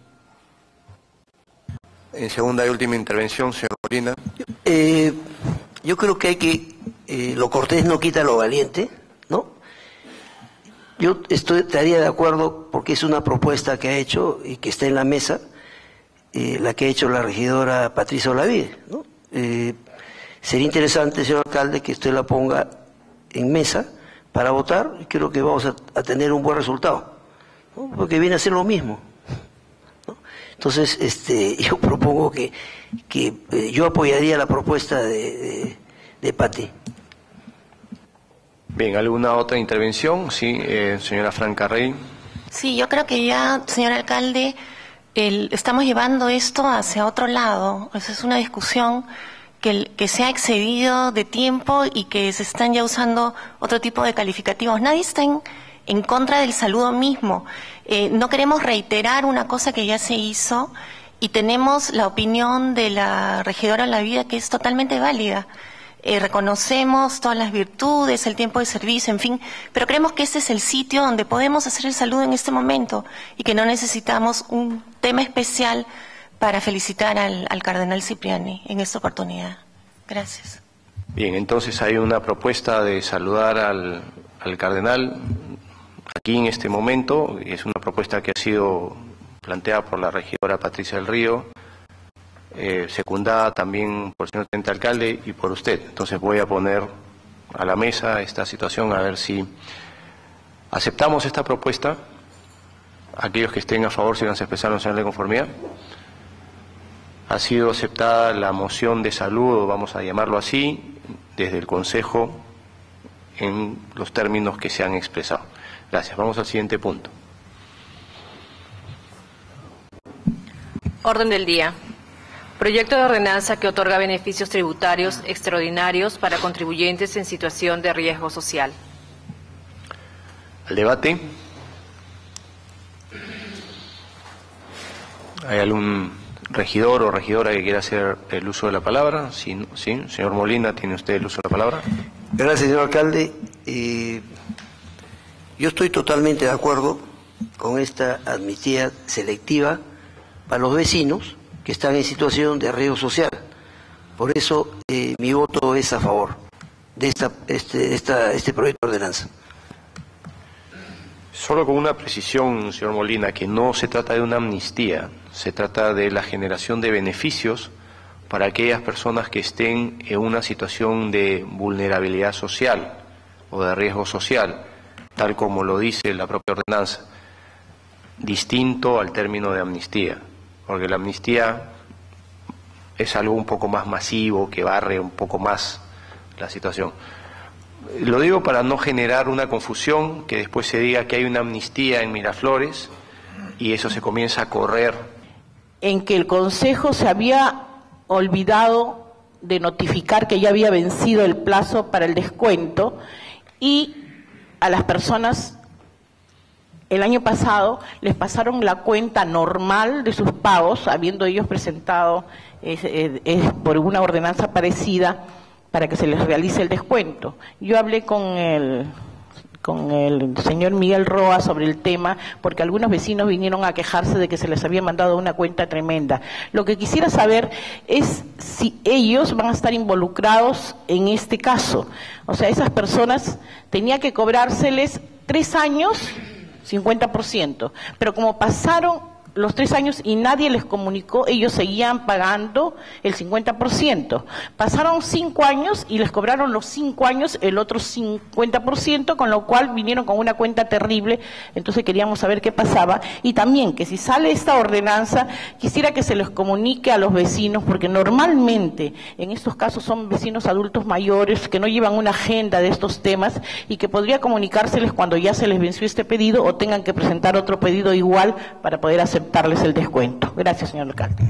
En segunda y última intervención, señor Molina. Eh, yo creo que hay que, eh, lo cortés no quita lo valiente, ¿no? Yo estoy, estaría de acuerdo porque es una propuesta que ha hecho y que está en la mesa, eh, la que ha hecho la regidora Patricia Olavide, ¿no? Eh, sería interesante, señor alcalde, que usted la ponga en mesa para votar y creo que vamos a, a tener un buen resultado, ¿no? Porque viene a ser lo mismo, ¿no? Entonces, este, yo propongo que, que eh, yo apoyaría la propuesta de, de, de Pati. Bien, ¿alguna otra intervención? Sí, eh, señora Franca Rey. Sí, yo creo que ya, señor alcalde, el, estamos llevando esto hacia otro lado. Esa es una discusión que, que se ha excedido de tiempo y que se están ya usando otro tipo de calificativos. Nadie está en, en contra del saludo mismo. Eh, no queremos reiterar una cosa que ya se hizo y tenemos la opinión de la regidora La Vida, que es totalmente válida. Eh, reconocemos todas las virtudes, el tiempo de servicio, en fin, pero creemos que este es el sitio donde podemos hacer el saludo en este momento y que no necesitamos un tema especial para felicitar al, al cardenal Cipriani en esta oportunidad. Gracias. Bien, entonces hay una propuesta de saludar al, al cardenal aquí en este momento. Es una propuesta que ha sido planteada por la regidora Patricia del Río, eh, secundada también por el señor teniente alcalde y por usted. Entonces voy a poner a la mesa esta situación a ver si aceptamos esta propuesta. Aquellos que estén a favor, si van a expresar una señal de conformidad. Ha sido aceptada la moción de saludo, vamos a llamarlo así, desde el Consejo en los términos que se han expresado. Gracias. Vamos al siguiente punto. Orden del día. Proyecto de ordenanza que otorga beneficios tributarios extraordinarios para contribuyentes en situación de riesgo social. Al debate. ¿Hay algún regidor o regidora que quiera hacer el uso de la palabra? Sí, sí. Señor Molina, ¿tiene usted el uso de la palabra? Gracias, señor alcalde. Eh, yo estoy totalmente de acuerdo con esta amnistía selectiva para los vecinos que están en situación de riesgo social. Por eso eh, mi voto es a favor de esta, este, esta, este proyecto de ordenanza. Solo con una precisión, señor Molina, que no se trata de una amnistía, se trata de la generación de beneficios para aquellas personas que estén en una situación de vulnerabilidad social o de riesgo social, tal como lo dice la propia ordenanza, distinto al término de amnistía, porque la amnistía es algo un poco más masivo, que barre un poco más la situación. Lo digo para no generar una confusión, que después se diga que hay una amnistía en Miraflores y eso se comienza a correr. En que el Consejo se había olvidado de notificar que ya había vencido el plazo para el descuento y a las personas el año pasado les pasaron la cuenta normal de sus pagos, habiendo ellos presentado eh, eh, por una ordenanza parecida para que se les realice el descuento. Yo hablé con el, con el señor Miguel Roa sobre el tema, porque algunos vecinos vinieron a quejarse de que se les había mandado una cuenta tremenda. Lo que quisiera saber es si ellos van a estar involucrados en este caso. O sea, esas personas tenía que cobrárseles tres años, cincuenta por ciento, pero como pasaron los tres años y nadie les comunicó, ellos seguían pagando el cincuenta por ciento. Pasaron cinco años y les cobraron los cinco años el otro cincuenta por ciento, con lo cual vinieron con una cuenta terrible. Entonces queríamos saber qué pasaba. Y también que si sale esta ordenanza, quisiera que se les comunique a los vecinos, porque normalmente en estos casos son vecinos adultos mayores que no llevan una agenda de estos temas y que podría comunicárseles cuando ya se les venció este pedido o tengan que presentar otro pedido igual para poder aceptar darles el descuento. Gracias, señor alcalde.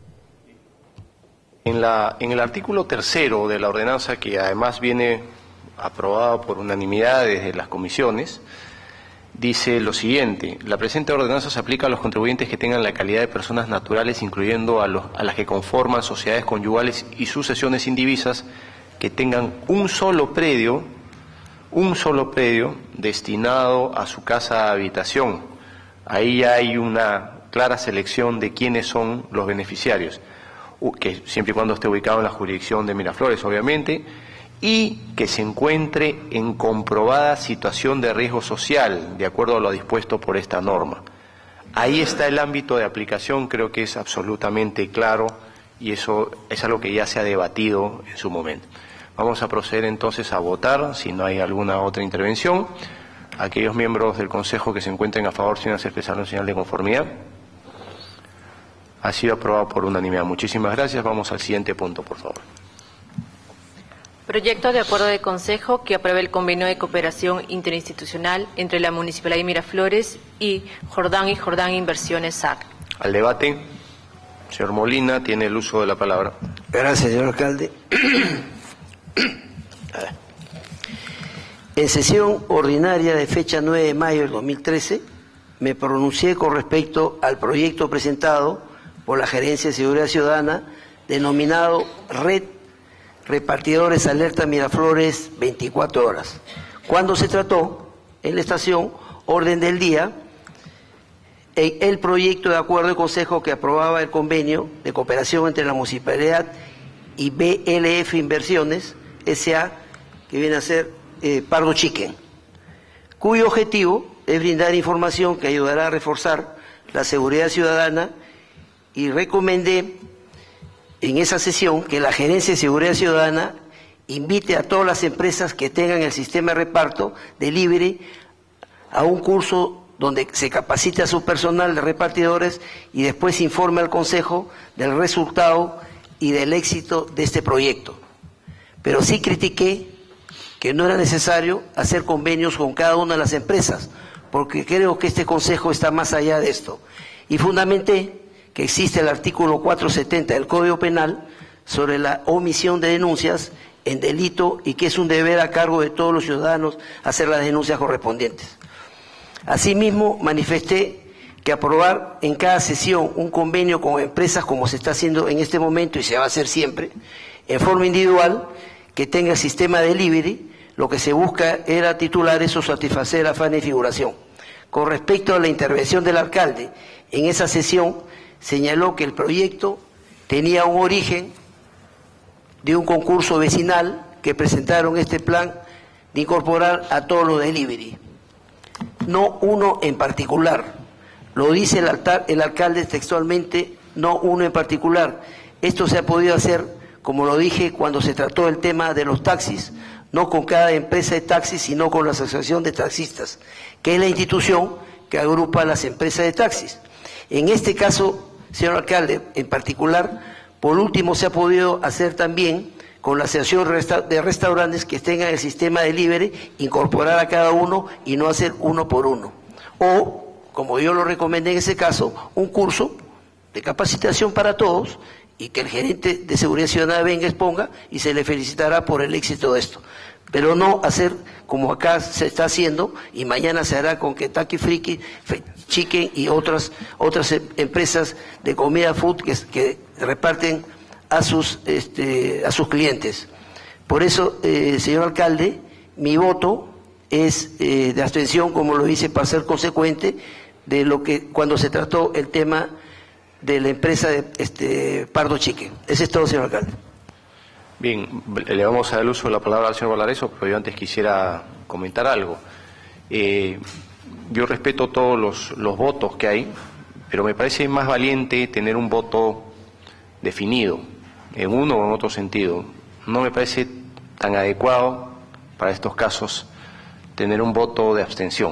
En, la, en el artículo tercero de la ordenanza, que además viene aprobado por unanimidad desde las comisiones, dice lo siguiente: la presente ordenanza se aplica a los contribuyentes que tengan la calidad de personas naturales, incluyendo a, los, a las que conforman sociedades conyugales y sucesiones indivisas, que tengan un solo predio, un solo predio destinado a su casa de habitación. Ahí ya hay una clara selección de quiénes son los beneficiarios, que siempre y cuando esté ubicado en la jurisdicción de Miraflores, obviamente, y que se encuentre en comprobada situación de riesgo social, de acuerdo a lo dispuesto por esta norma. Ahí está el ámbito de aplicación, creo que es absolutamente claro, y eso es algo que ya se ha debatido en su momento. Vamos a proceder entonces a votar, si no hay alguna otra intervención. Aquellos miembros del Consejo que se encuentren a favor, sin hacer expresar una señal de conformidad. Ha sido aprobado por unanimidad. Muchísimas gracias. Vamos al siguiente punto, por favor. Proyecto de acuerdo de Consejo que apruebe el convenio de cooperación interinstitucional entre la Municipalidad de Miraflores y Jordán y Jordán Inversiones S A C. Al debate. Señor Molina, tiene el uso de la palabra. Gracias, señor alcalde. A ver. En sesión ordinaria de fecha nueve de mayo del dos mil trece, me pronuncié con respecto al proyecto presentado por la Gerencia de Seguridad Ciudadana, denominado Red Repartidores Alerta Miraflores veinticuatro horas, cuando se trató en la estación orden del día el proyecto de acuerdo de consejo que aprobaba el convenio de cooperación entre la municipalidad y B L F Inversiones S A, que viene a ser eh, Pardo Chiquen, cuyo objetivo es brindar información que ayudará a reforzar la seguridad ciudadana, y recomendé en esa sesión que la Gerencia de Seguridad Ciudadana invite a todas las empresas que tengan el sistema de reparto delivery a un curso donde se capacite a su personal de repartidores y después informe al Consejo del resultado y del éxito de este proyecto. Pero sí critiqué que no era necesario hacer convenios con cada una de las empresas, porque creo que este Consejo está más allá de esto. Y fundamenté que existe el artículo cuatrocientos setenta del Código Penal sobre la omisión de denuncias en delito y que es un deber a cargo de todos los ciudadanos hacer las denuncias correspondientes. Asimismo, manifesté que aprobar en cada sesión un convenio con empresas, como se está haciendo en este momento y se va a hacer siempre, en forma individual, que tenga el sistema de delivery, lo que se busca era titular eso, satisfacer afán y figuración. Con respecto a la intervención del alcalde, en esa sesión señaló que el proyecto tenía un origen de un concurso vecinal que presentaron este plan de incorporar a todos los delivery, no uno en particular. Lo dice el, altar, el alcalde textualmente, no uno en particular. Esto se ha podido hacer, como lo dije, cuando se trató el tema de los taxis, no con cada empresa de taxis, sino con la Asociación de Taxistas, que es la institución que agrupa a las empresas de taxis. En este caso, señor alcalde, en particular, por último se ha podido hacer también con la Asociación de Restaurantes que tengan el sistema de delivery, incorporar a cada uno y no hacer uno por uno. O, como yo lo recomendé en ese caso, un curso de capacitación para todos y que el gerente de Seguridad Ciudadana venga, exponga y se le felicitará por el éxito de esto. Pero no hacer como acá se está haciendo y mañana se hará con Kentucky Fried Chicken y otras otras empresas de comida food que, que reparten a sus este, a sus clientes. Por eso, eh, señor alcalde, mi voto es eh, de abstención, como lo hice, para ser consecuente de lo que cuando se trató el tema de la empresa de este, Pardo Chiquen. Ese es todo, señor alcalde. Bien, le vamos a dar el uso de la palabra al señor Valareso, pero yo antes quisiera comentar algo. Eh, yo respeto todos los, los votos que hay, pero me parece más valiente tener un voto definido, en uno o en otro sentido. No me parece tan adecuado para estos casos tener un voto de abstención.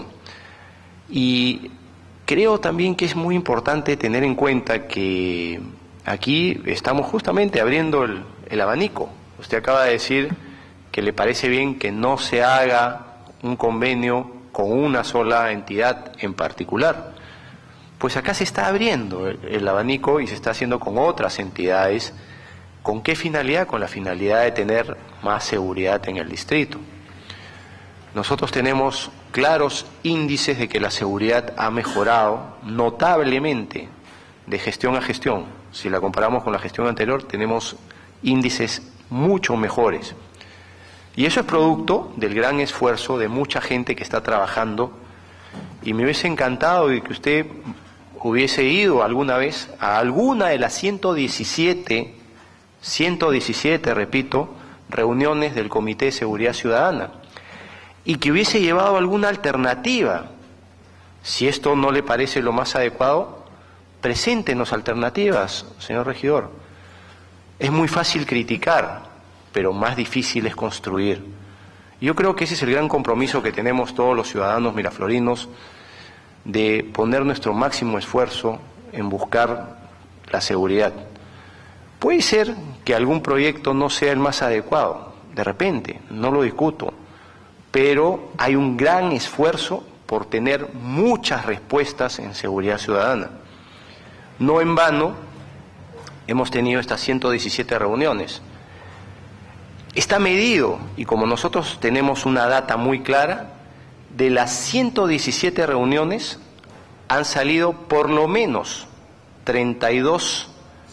Y creo también que es muy importante tener en cuenta que aquí estamos justamente abriendo el, el abanico. Usted acaba de decir que le parece bien que no se haga un convenio con una sola entidad en particular. Pues acá se está abriendo el, el abanico y se está haciendo con otras entidades. ¿Con qué finalidad? Con la finalidad de tener más seguridad en el distrito. Nosotros tenemos claros índices de que la seguridad ha mejorado notablemente de gestión a gestión. Si la comparamos con la gestión anterior, tenemos índices mucho mejores. Y eso es producto del gran esfuerzo de mucha gente que está trabajando, y me hubiese encantado de que usted hubiese ido alguna vez a alguna de las ciento diecisiete, ciento diecisiete, repito, reuniones del Comité de Seguridad Ciudadana, y que hubiese llevado alguna alternativa. Si esto no le parece lo más adecuado, preséntenos alternativas, señor regidor. Es muy fácil criticar, pero más difícil es construir. Yo creo que ese es el gran compromiso que tenemos todos los ciudadanos miraflorinos, de poner nuestro máximo esfuerzo en buscar la seguridad. Puede ser que algún proyecto no sea el más adecuado, de repente, no lo discuto, pero hay un gran esfuerzo por tener muchas respuestas en seguridad ciudadana. No en vano, hemos tenido estas ciento diecisiete reuniones. Está medido, y como nosotros tenemos una data muy clara, de las ciento diecisiete reuniones han salido por lo menos treinta y dos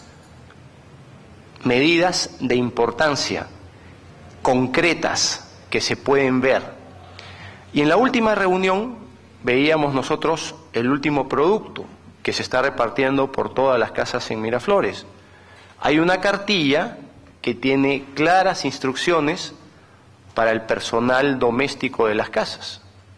medidas de importancia concretas que se pueden ver. Y en la última reunión veíamos nosotros el último producto que se está repartiendo por todas las casas en Miraflores. Hay una cartilla que tiene claras instrucciones para el personal doméstico de las casas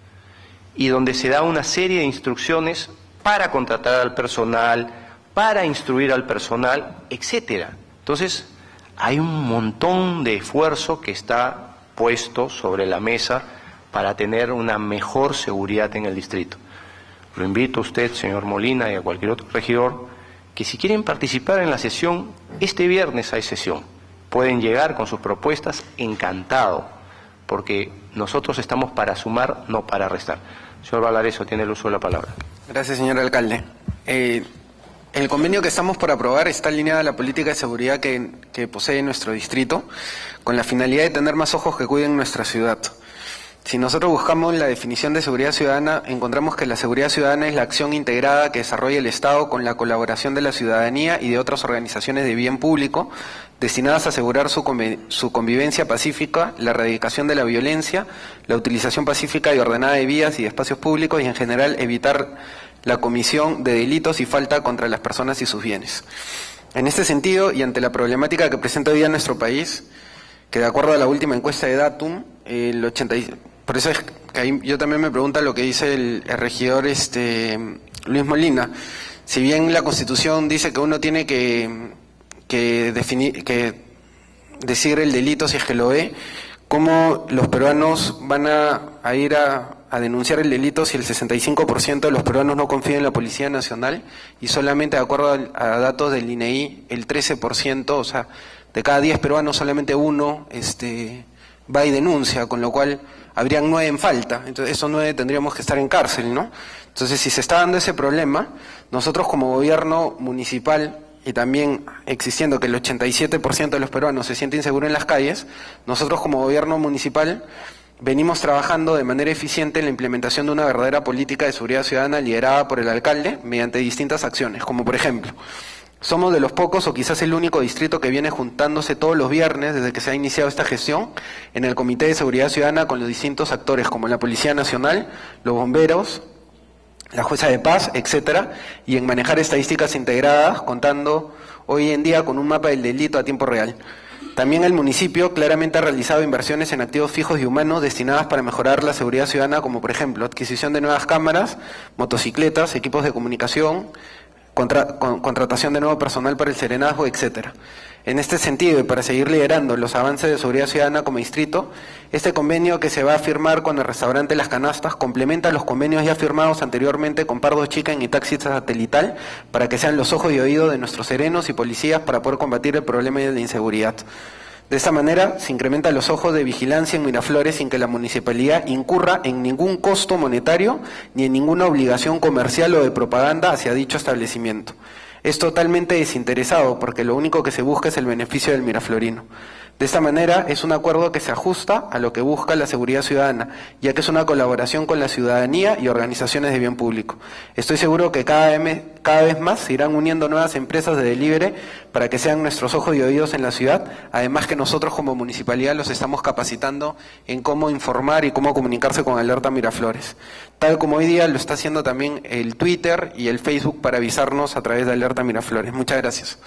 y donde se da una serie de instrucciones para contratar al personal, para instruir al personal, etcétera. Entonces, hay un montón de esfuerzo que está puesto sobre la mesa para tener una mejor seguridad en el distrito. Lo invito a usted, señor Molina, y a cualquier otro regidor, que si quieren participar en la sesión, este viernes hay sesión. Pueden llegar con sus propuestas, encantado, porque nosotros estamos para sumar, no para restar. Señor Valareso, tiene el uso de la palabra. Gracias, señor alcalde. Eh, el convenio que estamos por aprobar está alineado a la política de seguridad que, que posee nuestro distrito, con la finalidad de tener más ojos que cuiden nuestra ciudad. Si nosotros buscamos la definición de seguridad ciudadana, encontramos que la seguridad ciudadana es la acción integrada que desarrolla el Estado con la colaboración de la ciudadanía y de otras organizaciones de bien público destinadas a asegurar su, conv su convivencia pacífica, la erradicación de la violencia, la utilización pacífica y ordenada de vías y de espacios públicos y en general evitar la comisión de delitos y falta contra las personas y sus bienes. En este sentido, y ante la problemática que presenta hoy día nuestro país, que de acuerdo a la última encuesta de Datum, el ochenta y por eso es que ahí yo también me pregunto lo que dice el, el regidor este Luis Molina. Si bien la Constitución dice que uno tiene que, que definir, que decir el delito si es que lo ve, ¿cómo los peruanos van a, a ir a, a denunciar el delito si el sesenta y cinco por ciento de los peruanos no confían en la Policía Nacional y solamente de acuerdo a, a datos del I N E I el trece por ciento, o sea, de cada diez peruanos solamente uno este, va y denuncia, con lo cual habrían nueve en falta, entonces esos nueve tendríamos que estar en cárcel, ¿no? Entonces, si se está dando ese problema, nosotros como gobierno municipal y también existiendo que el ochenta y siete por ciento de los peruanos se siente inseguro en las calles, nosotros como gobierno municipal venimos trabajando de manera eficiente en la implementación de una verdadera política de seguridad ciudadana liderada por el alcalde mediante distintas acciones, como por ejemplo, somos de los pocos o quizás el único distrito que viene juntándose todos los viernes desde que se ha iniciado esta gestión en el Comité de Seguridad Ciudadana con los distintos actores como la Policía Nacional, los bomberos, la jueza de paz, etcétera, y en manejar estadísticas integradas, contando hoy en día con un mapa del delito a tiempo real. También el municipio claramente ha realizado inversiones en activos fijos y humanos destinadas para mejorar la seguridad ciudadana, como por ejemplo adquisición de nuevas cámaras, motocicletas, equipos de comunicación, Contra, con, contratación de nuevo personal para el serenazgo, etcétera. En este sentido, y para seguir liderando los avances de seguridad ciudadana como distrito, este convenio que se va a firmar con el restaurante Las Canastas complementa los convenios ya firmados anteriormente con Pardo Chicken y Taxi Satelital para que sean los ojos y oídos de nuestros serenos y policías para poder combatir el problema de la inseguridad. De esta manera, se incrementan los ojos de vigilancia en Miraflores sin que la municipalidad incurra en ningún costo monetario ni en ninguna obligación comercial o de propaganda hacia dicho establecimiento. Es totalmente desinteresado porque lo único que se busca es el beneficio del miraflorino. De esta manera, es un acuerdo que se ajusta a lo que busca la seguridad ciudadana, ya que es una colaboración con la ciudadanía y organizaciones de bien público. Estoy seguro que cada vez, cada vez más se irán uniendo nuevas empresas de delivery para que sean nuestros ojos y oídos en la ciudad, además que nosotros como municipalidad los estamos capacitando en cómo informar y cómo comunicarse con Alerta Miraflores. Tal como hoy día lo está haciendo también el Twitter y el Facebook para avisarnos a través de Alerta Miraflores. Muchas gracias.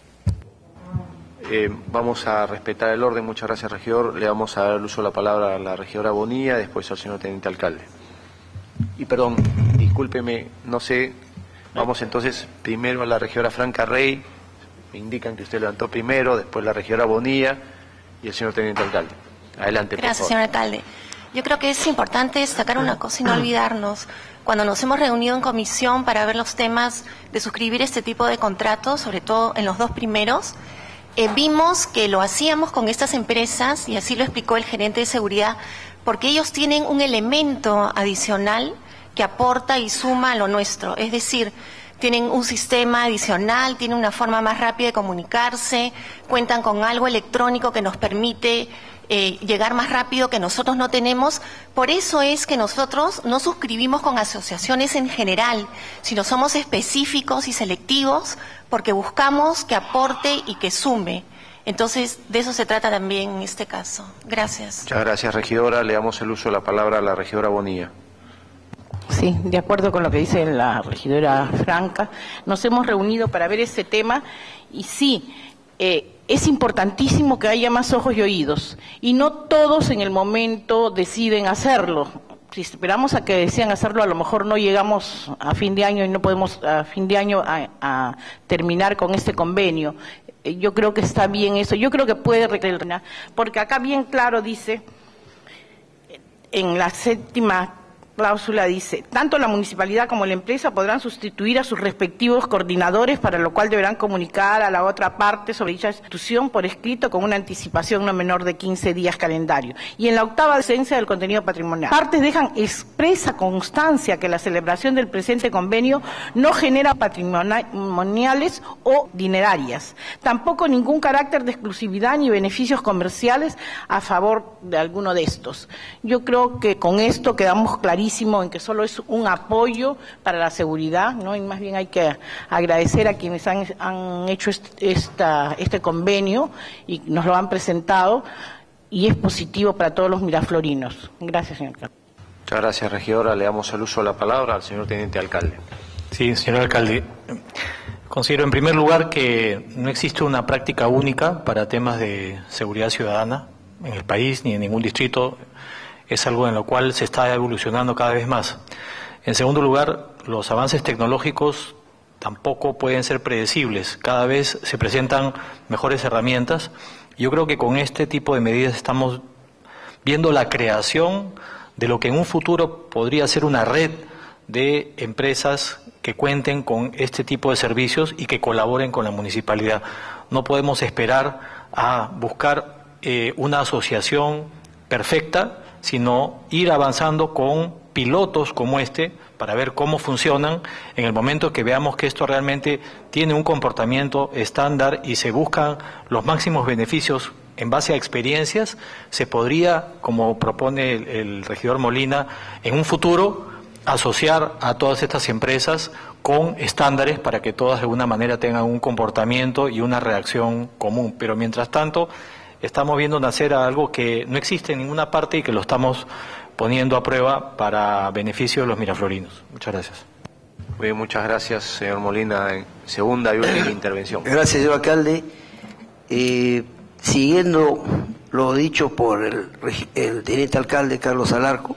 Eh, vamos a respetar el orden. Muchas gracias, regidor. Le vamos a dar el uso de la palabra a la regidora Bonilla, después al señor teniente alcalde. Y perdón, discúlpeme, no sé, vamos entonces primero a la regidora Franca Rey, me indican que usted levantó primero, después la regidora Bonilla y el señor teniente alcalde. Adelante, por favor. Gracias, señor alcalde. Yo creo que es importante destacar una cosa y no olvidarnos. Cuando nos hemos reunido en comisión para ver los temas de suscribir este tipo de contratos, sobre todo en los dos primeros, Eh, vimos que lo hacíamos con estas empresas, y así lo explicó el gerente de seguridad, porque ellos tienen un elemento adicional que aporta y suma a lo nuestro. Es decir, tienen un sistema adicional, tienen una forma más rápida de comunicarse, cuentan con algo electrónico que nos permite eh, llegar más rápido que nosotros no tenemos. Por eso es que nosotros no suscribimos con asociaciones en general, sino somos específicos y selectivos porque buscamos que aporte y que sume. Entonces, de eso se trata también en este caso. Gracias. Muchas gracias, regidora. Le damos el uso de la palabra a la regidora Bonilla. Sí, de acuerdo con lo que dice la regidora Franca, nos hemos reunido para ver ese tema y sí, eh, es importantísimo que haya más ojos y oídos y no todos en el momento deciden hacerlo. Si esperamos a que decían hacerlo, a lo mejor no llegamos a fin de año y no podemos a fin de año a, a terminar con este convenio. Eh, yo creo que está bien eso, yo creo que puede retener, porque acá bien claro dice, en la séptima cláusula dice, tanto la municipalidad como la empresa podrán sustituir a sus respectivos coordinadores, para lo cual deberán comunicar a la otra parte sobre dicha institución por escrito con una anticipación no menor de quince días calendario. Y en la octava esencia del contenido patrimonial. Partes dejan expresa constancia que la celebración del presente convenio no genera patrimoniales o dinerarias. Tampoco ningún carácter de exclusividad ni beneficios comerciales a favor de alguno de estos. Yo creo que con esto quedamos clarísimos en que solo es un apoyo para la seguridad, ¿no? Y más bien hay que agradecer a quienes han, han hecho este, esta, este convenio y nos lo han presentado, y es positivo para todos los miraflorinos. Gracias, señor alcalde. Muchas gracias, regidora. Le damos el uso de la palabra al señor teniente alcalde. Sí, señor alcalde. Considero en primer lugar que no existe una práctica única para temas de seguridad ciudadana en el país ni en ningún distrito. Es algo en lo cual se está evolucionando cada vez más. En segundo lugar, los avances tecnológicos tampoco pueden ser predecibles. Cada vez se presentan mejores herramientas. Yo creo que con este tipo de medidas estamos viendo la creación de lo que en un futuro podría ser una red de empresas que cuenten con este tipo de servicios y que colaboren con la municipalidad. No podemos esperar a buscar eh, una asociación perfecta, sino ir avanzando con pilotos como este para ver cómo funcionan. En el momento que veamos que esto realmente tiene un comportamiento estándar y se buscan los máximos beneficios en base a experiencias, se podría, como propone el, el regidor Molina, en un futuro asociar a todas estas empresas con estándares para que todas de alguna manera tengan un comportamiento y una reacción común. Pero mientras tanto, estamos viendo nacer algo que no existe en ninguna parte y que lo estamos poniendo a prueba para beneficio de los miraflorinos. Muchas gracias. Muy bien, muchas gracias, señor Molina. En segunda y última intervención. Gracias, señor alcalde. Eh, siguiendo lo dicho por el, el teniente alcalde Carlos Alarco,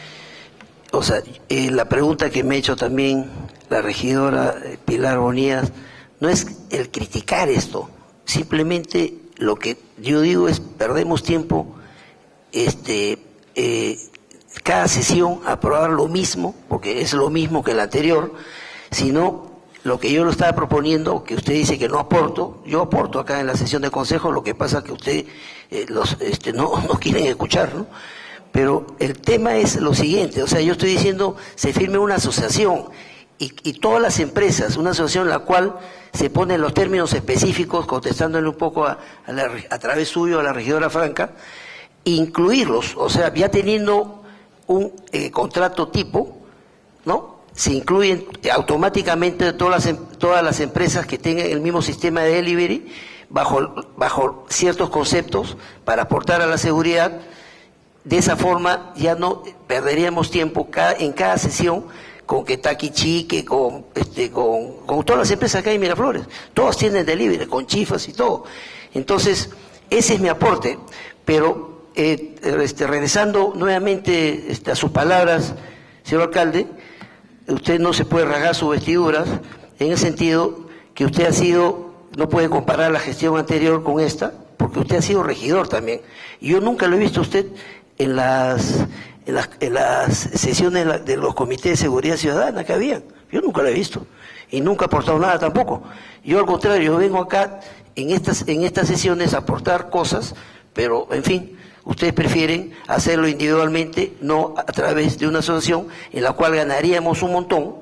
o sea, eh, la pregunta que me ha hecho también la regidora Pilar Bonías no es el criticar esto, simplemente lo que yo digo es perdemos tiempo, este, eh, cada sesión aprobar lo mismo, porque es lo mismo que la anterior, sino lo que yo lo estaba proponiendo, que usted dice que no aporto, yo aporto acá en la sesión de consejo, lo que pasa que usted eh, los, este, no, no quieren escuchar, ¿no? Pero el tema es lo siguiente, o sea, yo estoy diciendo se firme una asociación y, y todas las empresas, una asociación en la cual se ponen los términos específicos, contestándole un poco a, a, la, a través suyo a la regidora Franca, incluirlos, o sea, ya teniendo un eh, contrato tipo, ¿no? Se incluyen automáticamente todas las, todas las empresas que tengan el mismo sistema de delivery bajo, bajo ciertos conceptos para aportar a la seguridad. De esa forma ya no perderíamos tiempo cada, en cada sesión con Kentucky Chique, con, este, con, con todas las empresas que hay en Miraflores. Todas tienen delivery, con chifas y todo. Entonces, ese es mi aporte. Pero, eh, este, regresando nuevamente este, a sus palabras, señor alcalde, usted no se puede rasgar sus vestiduras en el sentido que usted ha sido, no puede comparar la gestión anterior con esta, porque usted ha sido regidor también. Y yo nunca lo he visto a usted en las, en las, en las sesiones de los comités de seguridad ciudadana que habían. Yo nunca lo he visto. Y nunca he aportado nada tampoco. Yo al contrario, yo vengo acá en estas, en estas sesiones a aportar cosas, pero en fin, ustedes prefieren hacerlo individualmente, no a través de una asociación en la cual ganaríamos un montón,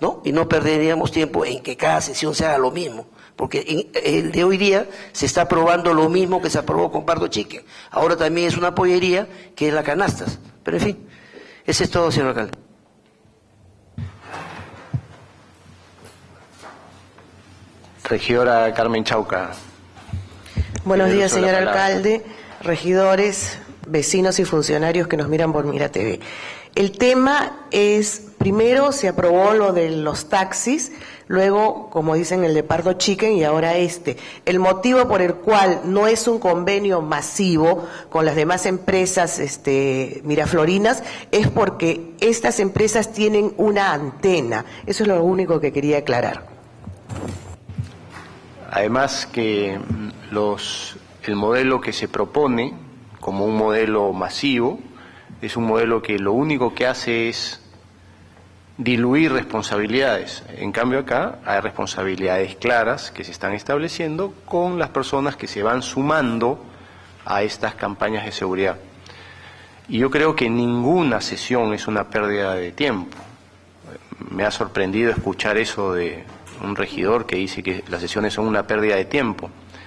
¿no? Y no perderíamos tiempo en que cada sesión se haga lo mismo, porque en el de hoy día se está aprobando lo mismo que se aprobó con Pardo Chicken. Ahora también es una pollería que es la Canastas. Pero en fin, ese es todo, señor alcalde. Regidora Carmen Chauca. Buenos Tiene días, uso de señor la palabra. alcalde, regidores, vecinos y funcionarios que nos miran por Mira T V. El tema es, primero se aprobó lo de los taxis, luego, como dicen, el de Pardo Chicken y ahora este. El motivo por el cual no es un convenio masivo con las demás empresas este, miraflorinas es porque estas empresas tienen una antena. Eso es lo único que quería aclarar. Además que los, el modelo que se propone como un modelo masivo es un modelo que lo único que hace es diluir responsabilidades. En cambio acá hay responsabilidades claras que se están estableciendo con las personas que se van sumando a estas campañas de seguridad. Y yo creo que ninguna sesión es una pérdida de tiempo. Me ha sorprendido escuchar eso de un regidor que dice que las sesiones son una pérdida de tiempo.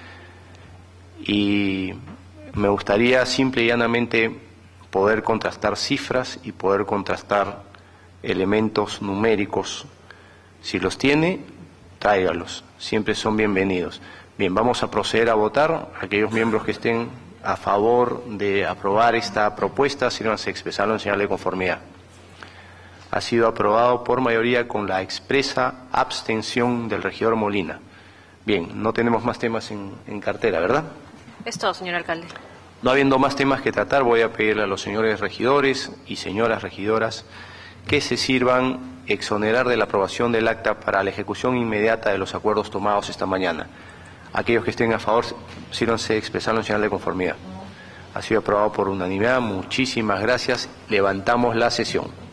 Y me gustaría simple y llanamente poder contrastar cifras y poder contrastar elementos numéricos. Si los tiene, tráigalos, siempre son bienvenidos. Bien, vamos a proceder a votar. Aquellos miembros que estén a favor de aprobar esta propuesta, sírvanse a expresarlo en señal de conformidad. Ha sido aprobado por mayoría con la expresa abstención del regidor Molina. Bien, no tenemos más temas en, en cartera, ¿verdad? Es todo, señor alcalde. No habiendo más temas que tratar, voy a pedirle a los señores regidores y señoras regidoras que se sirvan exonerar de la aprobación del acta para la ejecución inmediata de los acuerdos tomados esta mañana. Aquellos que estén a favor, sírvanse a expresarlo en señal de conformidad. Ha sido aprobado por unanimidad. Muchísimas gracias. Levantamos la sesión.